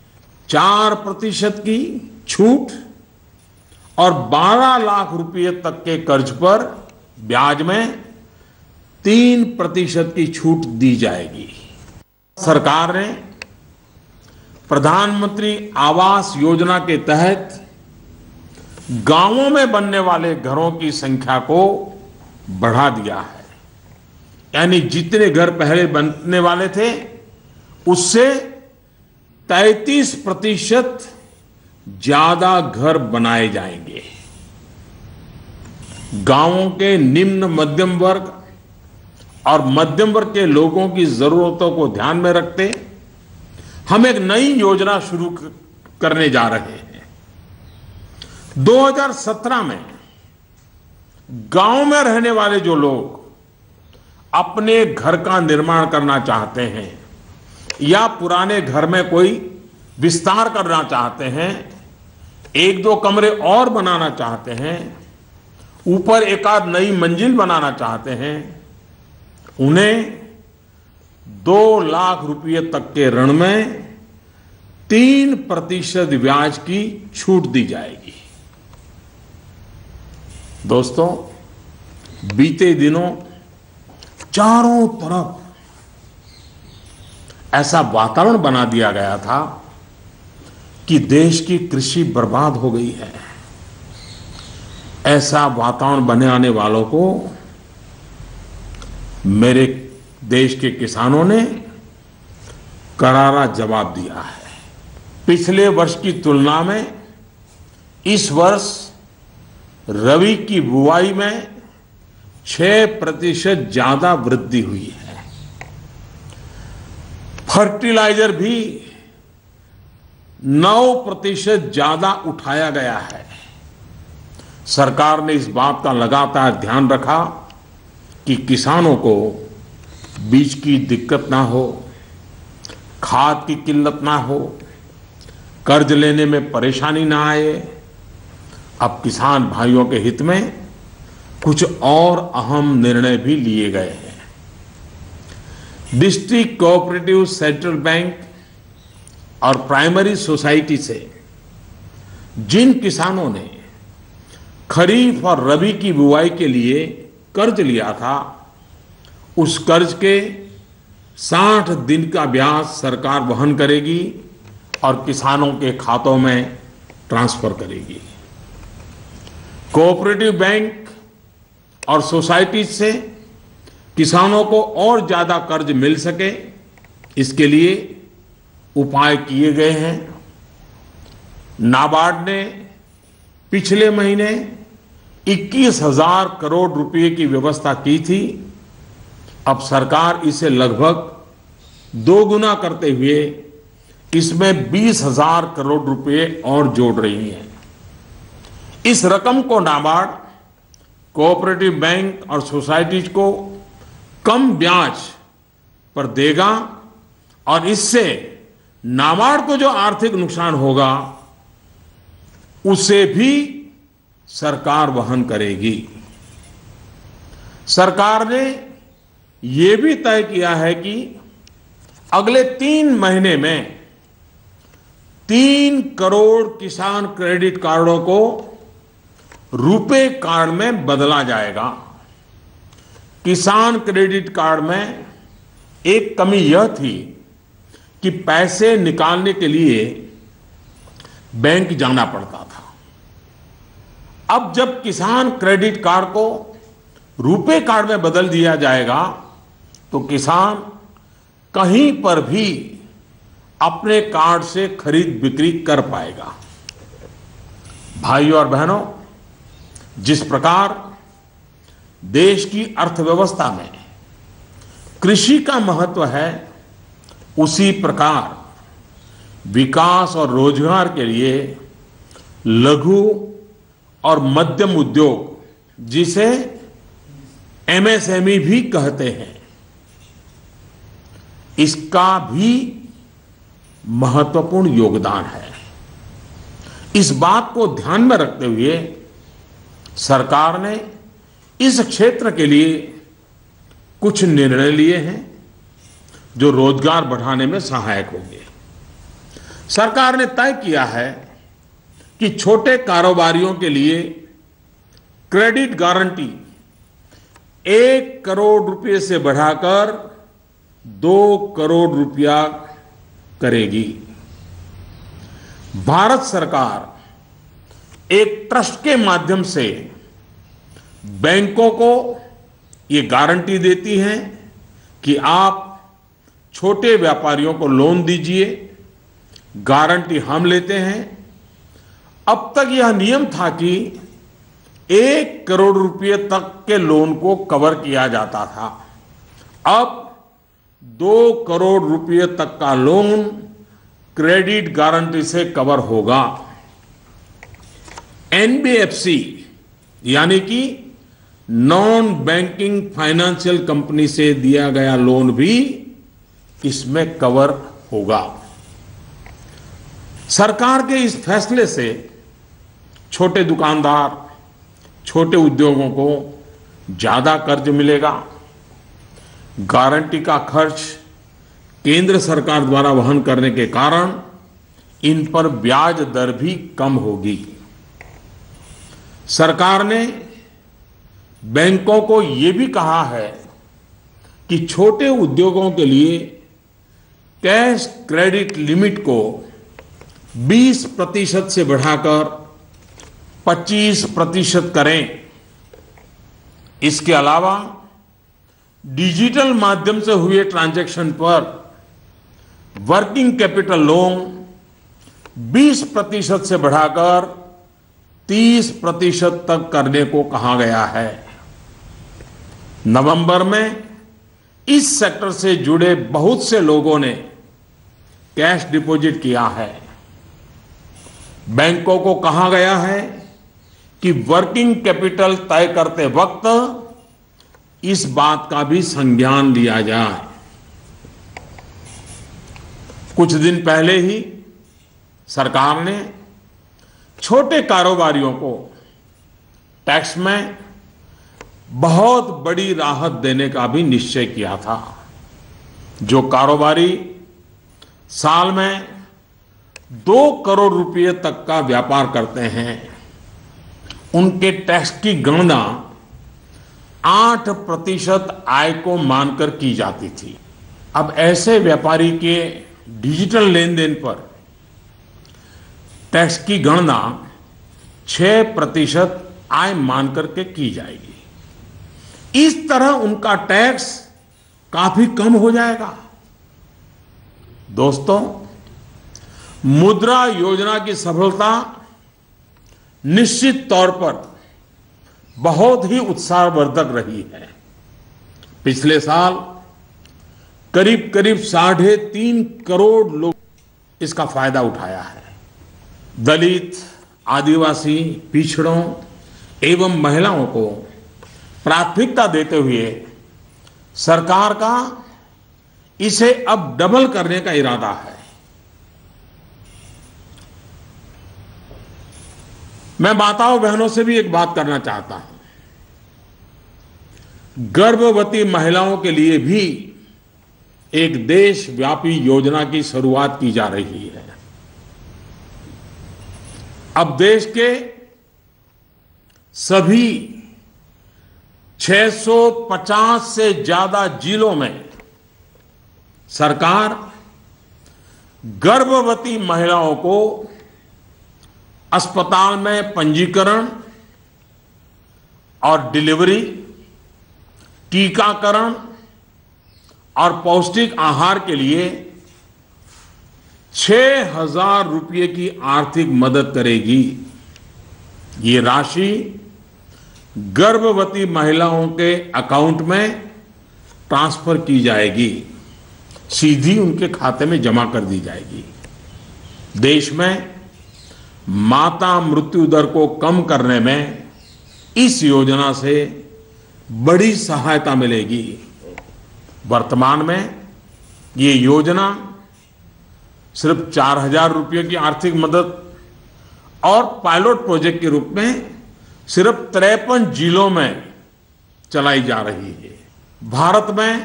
4% की छूट और 12 लाख रुपए तक के कर्ज पर ब्याज में 3% की छूट दी जाएगी। सरकार ने प्रधानमंत्री आवास योजना के तहत गांवों में बनने वाले घरों की संख्या को बढ़ा दिया है। यानी जितने घर पहले बनने वाले थे उससे 33% ज्यादा घर बनाए जाएंगे। गांवों के निम्न मध्यम वर्ग और मध्यम वर्ग के लोगों की जरूरतों को ध्यान में रखते हम एक नई योजना शुरू करने जा रहे हैं। 2017 में गांव में रहने वाले जो लोग अपने घर का निर्माण करना चाहते हैं या पुराने घर में कोई विस्तार करना चाहते हैं, 1-2 कमरे और बनाना चाहते हैं, ऊपर एक आध नई मंजिल बनाना चाहते हैं, उन्हें 2 लाख रुपए तक के ऋण में 3% ब्याज की छूट दी जाएगी। दोस्तों, बीते दिनों चारों तरफ ऐसा वातावरण बना दिया गया था कि देश की कृषि बर्बाद हो गई है। ऐसा वातावरण बनाने वालों को मेरे देश के किसानों ने करारा जवाब दिया है। पिछले वर्ष की तुलना में इस वर्ष रबी की बुआई में 6% ज्यादा वृद्धि हुई है। फर्टिलाइजर भी 9% ज्यादा उठाया गया है। सरकार ने इस बात का लगातार ध्यान रखा कि किसानों को बीज की दिक्कत ना हो, खाद की किल्लत ना हो, कर्ज लेने में परेशानी ना आए। अब किसान भाइयों के हित में कुछ और अहम निर्णय भी लिए गए हैं। डिस्ट्रिक्ट कोऑपरेटिव सेंट्रल बैंक और प्राइमरी सोसाइटी से जिन किसानों ने खरीफ और रबी की बुआई के लिए कर्ज लिया था, उस कर्ज के 60 दिन का ब्याज सरकार वहन करेगी और किसानों के खातों में ट्रांसफर करेगी। कोऑपरेटिव बैंक और सोसाइटी से किसानों को और ज्यादा कर्ज मिल सके, इसके लिए उपाय किए गए हैं। नाबार्ड ने पिछले महीने 21,000 करोड़ रुपए की व्यवस्था की थी। अब सरकार इसे लगभग 2 गुना करते हुए इसमें 20,000 करोड़ रुपए और जोड़ रही है। इस रकम को नाबार्ड कोऑपरेटिव बैंक और सोसाइटीज को कम ब्याज पर देगा और इससे नाबार्ड को जो आर्थिक नुकसान होगा उसे भी सरकार वहन करेगी। सरकार ने यह भी तय किया है कि अगले 3 महीने में 3 करोड़ किसान क्रेडिट कार्डों को रुपे कार्ड में बदला जाएगा। किसान क्रेडिट कार्ड में एक कमी यह थी कि पैसे निकालने के लिए बैंक जाना पड़ता था। अब जब किसान क्रेडिट कार्ड को रुपे कार्ड में बदल दिया जाएगा तो किसान कहीं पर भी अपने कार्ड से खरीद बिक्री कर पाएगा। भाइयों और बहनों, जिस प्रकार देश की अर्थव्यवस्था में कृषि का महत्व है, उसी प्रकार विकास और रोजगार के लिए लघु और मध्यम उद्योग, जिसे एमएसएमई भी कहते हैं, इसका भी महत्वपूर्ण योगदान है। इस बात को ध्यान में रखते हुए सरकार ने इस क्षेत्र के लिए कुछ निर्णय लिए हैं जो रोजगार बढ़ाने में सहायक होंगे। सरकार ने तय किया है कि छोटे कारोबारियों के लिए क्रेडिट गारंटी 1 करोड़ रुपए से बढ़ाकर 2 करोड़ रुपया करेगी। भारत सरकार एक ट्रस्ट के माध्यम से बैंकों को ये गारंटी देती है कि आप छोटे व्यापारियों को लोन दीजिए, गारंटी हम लेते हैं। अब तक यह नियम था कि 1 करोड़ रुपए तक के लोन को कवर किया जाता था। अब 2 करोड़ रुपए तक का लोन क्रेडिट गारंटी से कवर होगा। एनबीएफसी यानी कि नॉन बैंकिंग फाइनेंशियल कंपनी से दिया गया लोन भी इसमें कवर होगा। सरकार के इस फैसले से छोटे दुकानदार, छोटे उद्योगों को ज्यादा कर्ज मिलेगा। गारंटी का खर्च केंद्र सरकार द्वारा वहन करने के कारण इन पर ब्याज दर भी कम होगी। सरकार ने बैंकों को यह भी कहा है कि छोटे उद्योगों के लिए कैश क्रेडिट लिमिट को 20% से बढ़ाकर 25% करें। इसके अलावा डिजिटल माध्यम से हुए ट्रांजैक्शन पर वर्किंग कैपिटल लोन 20% से बढ़ाकर 30% तक करने को कहा गया है। नवंबर में इस सेक्टर से जुड़े बहुत से लोगों ने कैश डिपॉजिट किया है। बैंकों को कहा गया है कि वर्किंग कैपिटल तय करते वक्त इस बात का भी संज्ञान लिया जाए। कुछ दिन पहले ही सरकार ने छोटे कारोबारियों को टैक्स में बहुत बड़ी राहत देने का भी निश्चय किया था। जो कारोबारी साल में 2 करोड़ रुपए तक का व्यापार करते हैं, उनके टैक्स की गणना 8% आय को मानकर की जाती थी। अब ऐसे व्यापारी के डिजिटल लेन देन पर टैक्स की गणना 6% आय मानकर के की जाएगी। इस तरह उनका टैक्स काफी कम हो जाएगा। दोस्तों, मुद्रा योजना की सफलता निश्चित तौर पर बहुत ही उत्साहवर्धक रही है। पिछले साल करीब करीब 3.5 करोड़ लोग इसका फायदा उठाया है। दलित, आदिवासी, पिछड़ों एवं महिलाओं को प्राथमिकता देते हुए सरकार का इसे अब डबल करने का इरादा है। मैं माताओं बहनों से भी एक बात करना चाहता हूं। गर्भवती महिलाओं के लिए भी एक देशव्यापी योजना की शुरुआत की जा रही है। अब देश के सभी 650 से ज्यादा जिलों में सरकार गर्भवती महिलाओं को अस्पताल में पंजीकरण और डिलीवरी, टीकाकरण और पौष्टिक आहार के लिए 6,000 रुपये की आर्थिक मदद करेगी। ये राशि गर्भवती महिलाओं के अकाउंट में ट्रांसफर की जाएगी, सीधी उनके खाते में जमा कर दी जाएगी। देश में माता मृत्यु दर को कम करने में इस योजना से बड़ी सहायता मिलेगी। वर्तमान में ये योजना सिर्फ 4,000 रुपये की आर्थिक मदद और पायलट प्रोजेक्ट के रूप में सिर्फ 53 जिलों में चलाई जा रही है। भारत में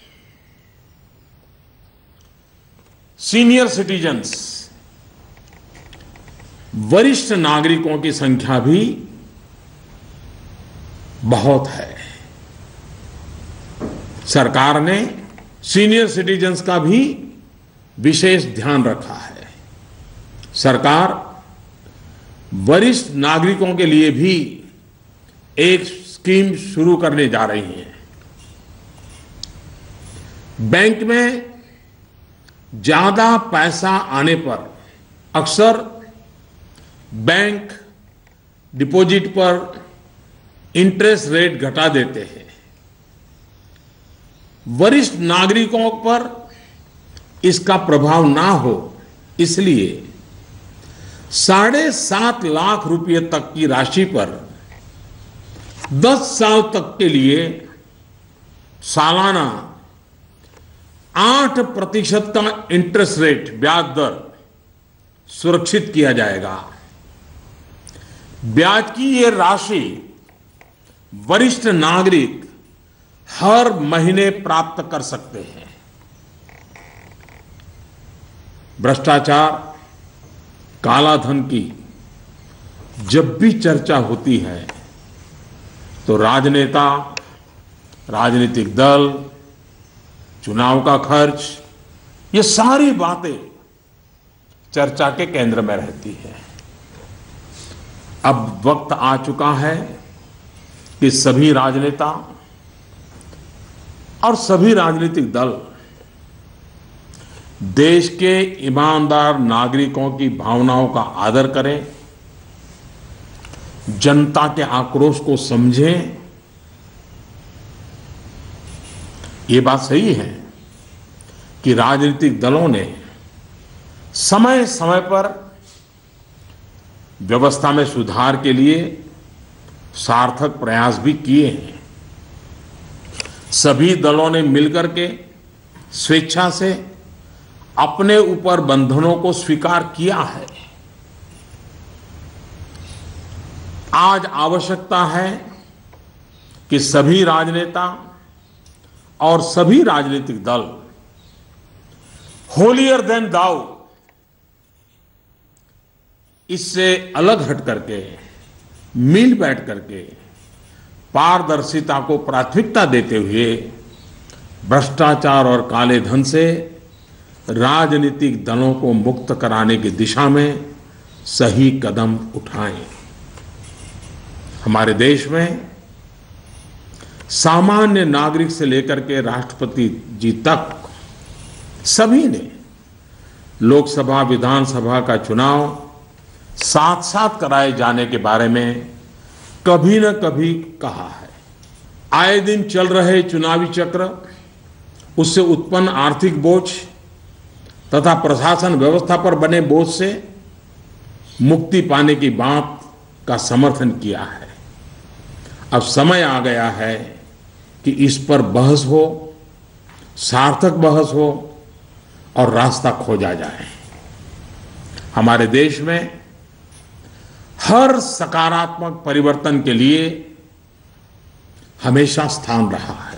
सीनियर सिटीजन्स, वरिष्ठ नागरिकों की संख्या भी बहुत है। सरकार ने सीनियर सिटीजन्स का भी विशेष ध्यान रखा है। सरकार वरिष्ठ नागरिकों के लिए भी एक स्कीम शुरू करने जा रही है। बैंक में ज्यादा पैसा आने पर अक्सर बैंक डिपॉजिट पर इंटरेस्ट रेट घटा देते हैं। वरिष्ठ नागरिकों पर इसका प्रभाव ना हो, इसलिए 7.5 लाख रुपए तक की राशि पर 10 साल तक के लिए सालाना 8% का इंटरेस्ट रेट ब्याज दर सुरक्षित किया जाएगा। ब्याज की ये राशि वरिष्ठ नागरिक हर महीने प्राप्त कर सकते हैं। भ्रष्टाचार, काला धन की जब भी चर्चा होती है तो राजनेता, राजनीतिक दल, चुनाव का खर्च, ये सारी बातें चर्चा के केंद्र में रहती है। अब वक्त आ चुका है कि सभी राजनेता और सभी राजनीतिक दल देश के ईमानदार नागरिकों की भावनाओं का आदर करें, जनता के आक्रोश को समझें। ये बात सही है कि राजनीतिक दलों ने समय समय पर व्यवस्था में सुधार के लिए सार्थक प्रयास भी किए हैं। सभी दलों ने मिलकर के स्वेच्छा से अपने ऊपर बंधनों को स्वीकार किया है। आज आवश्यकता है कि सभी राजनेता और सभी राजनीतिक दल होलियर देन दाऊ, इससे अलग हट करके, मिल बैठ करके पारदर्शिता को प्राथमिकता देते हुए भ्रष्टाचार और काले धन से राजनीतिक दलों को मुक्त कराने की दिशा में सही कदम उठाएं। हमारे देश में सामान्य नागरिक से लेकर के राष्ट्रपति जी तक सभी ने लोकसभा, विधानसभा का चुनाव साथ साथ कराए जाने के बारे में कभी न कभी कहा है। आए दिन चल रहे चुनावी चक्र, उससे उत्पन्न आर्थिक बोझ तथा प्रशासन व्यवस्था पर बने बोझ से मुक्ति पाने की बात का समर्थन किया है। अब समय आ गया है कि इस पर बहस हो, सार्थक बहस हो और रास्ता खोजा जाए। हमारे देश में हर सकारात्मक परिवर्तन के लिए हमेशा स्थान रहा है।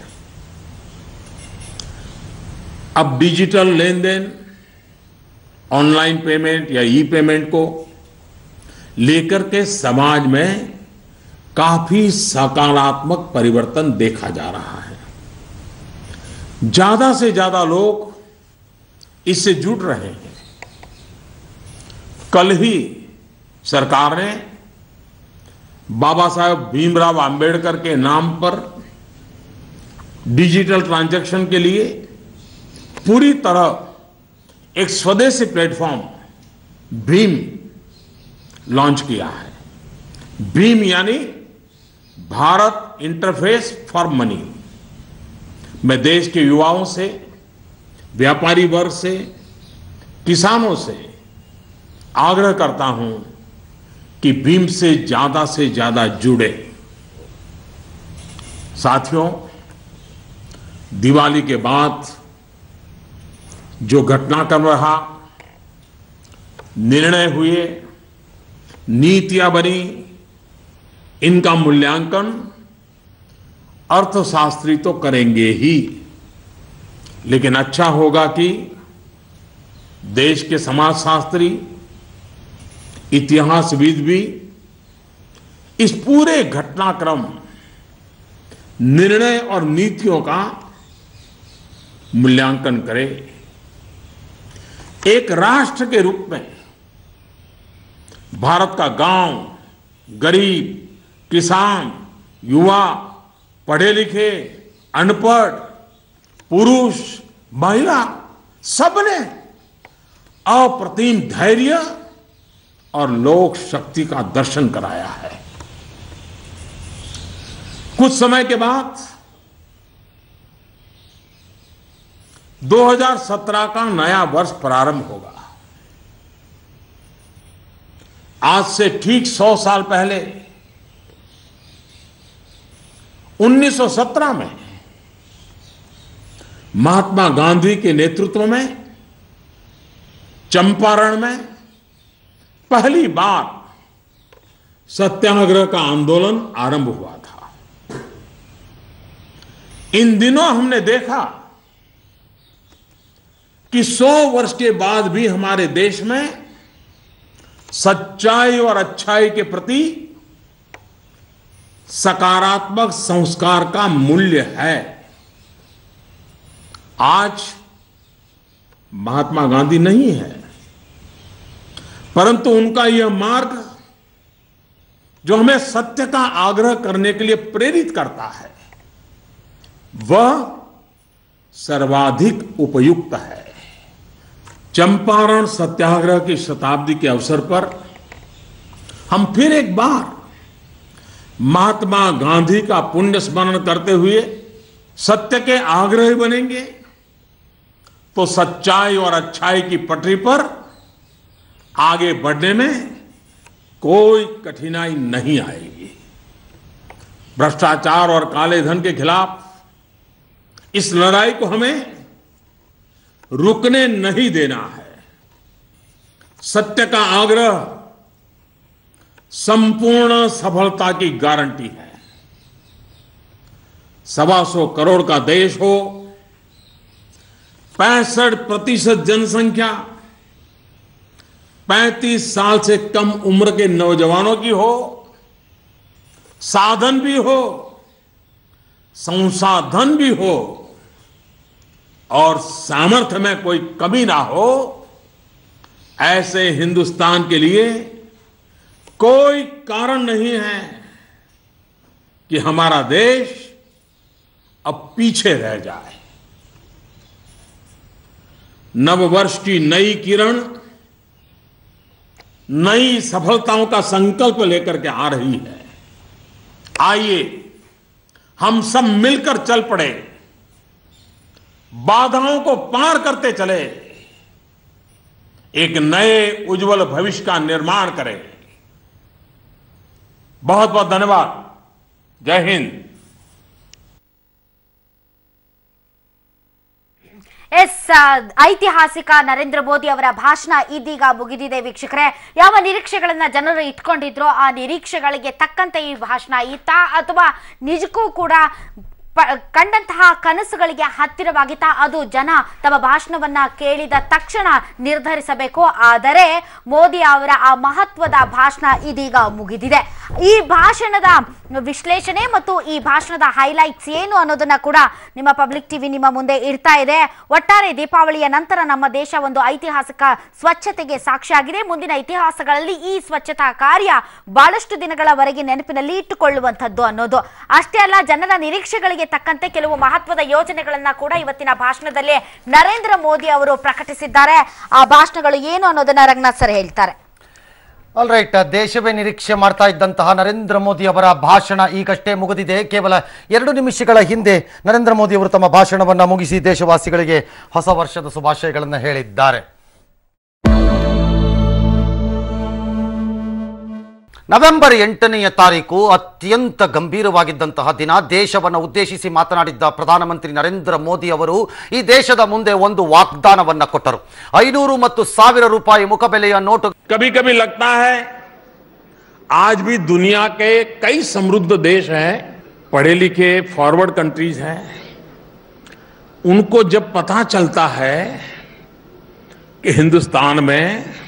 अब डिजिटल लेन देन, ऑनलाइन पेमेंट या ई पेमेंट को लेकर के समाज में काफी सकारात्मक परिवर्तन देखा जा रहा है। ज्यादा से ज्यादा लोग इससे जुड़ रहे हैं। कल ही सरकार ने बाबा साहेब भीमराव अंबेडकर के नाम पर डिजिटल ट्रांजैक्शन के लिए पूरी तरह एक स्वदेशी प्लेटफॉर्म भीम लॉन्च किया है। भीम यानी भारत इंटरफेस फॉर मनी। मैं देश के युवाओं से, व्यापारी वर्ग से, किसानों से आग्रह करता हूं कि भीम से ज्यादा जुड़े। साथियों, दिवाली के बाद जो घटनाक्रम रहा, निर्णय हुए, नीतियां बनी, इनका मूल्यांकन अर्थशास्त्री तो करेंगे ही, लेकिन अच्छा होगा कि देश के समाजशास्त्री, इतिहासविद भी इस पूरे घटनाक्रम, निर्णय और नीतियों का मूल्यांकन करें। एक राष्ट्र के रूप में भारत का गांव, गरीब, किसान, युवा, पढ़े लिखे, अनपढ़, पुरुष, महिला, सबने अप्रतिम धैर्य और लोक शक्ति का दर्शन कराया है। कुछ समय के बाद 2017 का नया वर्ष प्रारंभ होगा। आज से ठीक 100 साल पहले 1917 में महात्मा गांधी के नेतृत्व में चंपारण में पहली बार सत्याग्रह का आंदोलन आरंभ हुआ था। इन दिनों हमने देखा कि 100 वर्ष के बाद भी हमारे देश में सच्चाई और अच्छाई के प्रति सकारात्मक संस्कार का मूल्य है। आज महात्मा गांधी नहीं है, परंतु उनका यह मार्ग जो हमें सत्य का आग्रह करने के लिए प्रेरित करता है, वह सर्वाधिक उपयुक्त है। चंपारण सत्याग्रह की शताब्दी के अवसर पर हम फिर एक बार महात्मा गांधी का पुण्य स्मरण करते हुए सत्य के आग्रही बनेंगे तो सच्चाई और अच्छाई की पटरी पर आगे बढ़ने में कोई कठिनाई नहीं आएगी। भ्रष्टाचार और काले धन के खिलाफ इस लड़ाई को हमें रुकने नहीं देना है। सत्य का आग्रह संपूर्ण सफलता की गारंटी है। 125 करोड़ का देश हो, 65% जनसंख्या 35 साल से कम उम्र के नौजवानों की हो, साधन भी हो, संसाधन भी हो और सामर्थ्य में कोई कमी ना हो, ऐसे हिंदुस्तान के लिए कोई कारण नहीं है कि हमारा देश अब पीछे रह जाए। नववर्ष की नई किरण नई सफलताओं का संकल्प लेकर के आ रही है। आइए हम सब मिलकर चल पड़े, बाधाओं को पार करते चले, एक नए उज्जवल भविष्य का निर्माण करें। बहुत बहुत धन्यवाद। जय हिंद। ಎಸ್ ಐತಿಹಾಸಿಕ ನರೇಂದ್ರ ಮೋದಿ ಅವರ ಭಾಷಣ ಇದೀಗ ಮುಗಿದಿದೆ ವೀಕ್ಷಕರೇ. ಯಾವ ನಿರೀಕ್ಷೆಗಳನ್ನ ಜನರು ಇಟ್ಕೊಂಡಿದ್ರು ಆ ನಿರೀಕ್ಷೆಗಳಿಗೆ ತಕ್ಕಂತೆ ಈ ಭಾಷಣ ಇತ್ತಾ ಅಥವಾ ನಿಜಕ್ಕೂ ಕೂಡ ಕಂಡಂತಹ ಕನಸುಗಳಿಗೆ ಹತ್ತಿರವಾಗಿತ್ತಾ? ಅದು ಜನ ತಮ್ಮ ಭಾಷಣವನ್ನ ಕೇಳಿದ ತಕ್ಷಣ ನಿರ್ಧರಿಸಬೇಕು. ಆದರೆ ಮೋದಿ ಅವರ ಆ ಮಹತ್ವದ ಭಾಷಣ ಇದೀಗ ಮುಗಿದಿದೆ. ಈ ಭಾಷಣದ ವಿಶ್ಲೇಷಣೆ ಮತ್ತು ಈ ಭಾಷಣದ ಹೈಲೈಟ್ಸ್ ಏನು ಅನ್ನೋದನ್ನ ಕೂಡ ನಿಮ್ಮ ಪಬ್ಲಿಕ್ ಟಿವಿ ನಿಮ್ಮ ಮುಂದೆ ಇಡ್ತಾ ಇದೆ. ಒಟ್ಟಾರೆ ದೀಪಾವಳಿಯ ನಂತರ ನಮ್ಮ ದೇಶ ಒಂದು ಐತಿಹಾಸಿಕ ಸ್ವಚ್ಛತೆಗೆ ಸಾಕ್ಷಿಯಾಗಿದೆ. ಮುಂದಿನ ಇತಿಹಾಸಗಳಲ್ಲಿ ಈ ಸ್ವಚ್ಛತಾ ಕಾರ್ಯ ಬಹಳಷ್ಟು ದಿನಗಳವರೆಗೆ ನೆನಪಿನಲ್ಲಿ ಇಟ್ಟುಕೊಳ್ಳುವಂಥದ್ದು ಅನ್ನೋದು ಅಷ್ಟೇ ಅಲ್ಲ, ಜನರ ನಿರೀಕ್ಷೆಗಳಿಗೆ ತಕ್ಕಂತೆ ಕೆಲವು ಮಹತ್ವದ ಯೋಜನೆಗಳನ್ನ ಕೂಡ ಇವತ್ತಿನ ಭಾಷಣದಲ್ಲಿ ನರೇಂದ್ರ ಮೋದಿ ಅವರು ಪ್ರಕಟಿಸಿದ್ದಾರೆ. ಆ ಭಾಷಣಗಳು ಏನು ಅನ್ನೋದನ್ನ ರಂಗನಾಥ್ ಸರ್ ಹೇಳ್ತಾರೆ. ಆಲ್ ರೈಟ್, ದೇಶವೇ ನಿರೀಕ್ಷೆ ಮಾಡ್ತಾ ಇದ್ದಂತಹ ನರೇಂದ್ರ ಮೋದಿ ಅವರ ಭಾಷಣ ಈಗಷ್ಟೇ ಮುಗಿದಿದೆ. ಕೇವಲ 2 ನಿಮಿಷಗಳ ಹಿಂದೆ ನರೇಂದ್ರ ಮೋದಿ ಅವರು ತಮ್ಮ ಭಾಷಣವನ್ನು ಮುಗಿಸಿ ದೇಶವಾಸಿಗಳಿಗೆ ಹೊಸ ವರ್ಷದ ಶುಭಾಶಯಗಳನ್ನು ಹೇಳಿದ್ದಾರೆ. ನವೆಂಬರ್ 8ನೇ ತಾರೀಕು ಅತ್ಯಂತ ಗಂಭೀರವಾಗಿದ್ದಂತಹ ದಿನ. ದೇಶವನ್ನು ಉದ್ದೇಶಿಸಿ ಮಾತನಾಡಿದ್ದ ಪ್ರಧಾನಮಂತ್ರಿ ನರೇಂದ್ರ ಮೋದಿ ಅವರು ಈ ದೇಶದ ಮುಂದೆ ಒಂದು ವಾಗ್ದಾನವನ್ನ ಕೊಟ್ಟರು. 500 ಮತ್ತು 1000 ರೂಪಾಯಿ ಮುಖಬೆಲೆಯ ನೋಟು. कभी कभी लगता है आज भी दुनिया के कई समृद्ध देश हैं, पढ़े लिखे फॉरवर्ड कंट्रीज हैं, उनको जब पता चलता है कि हिंदुस्तान में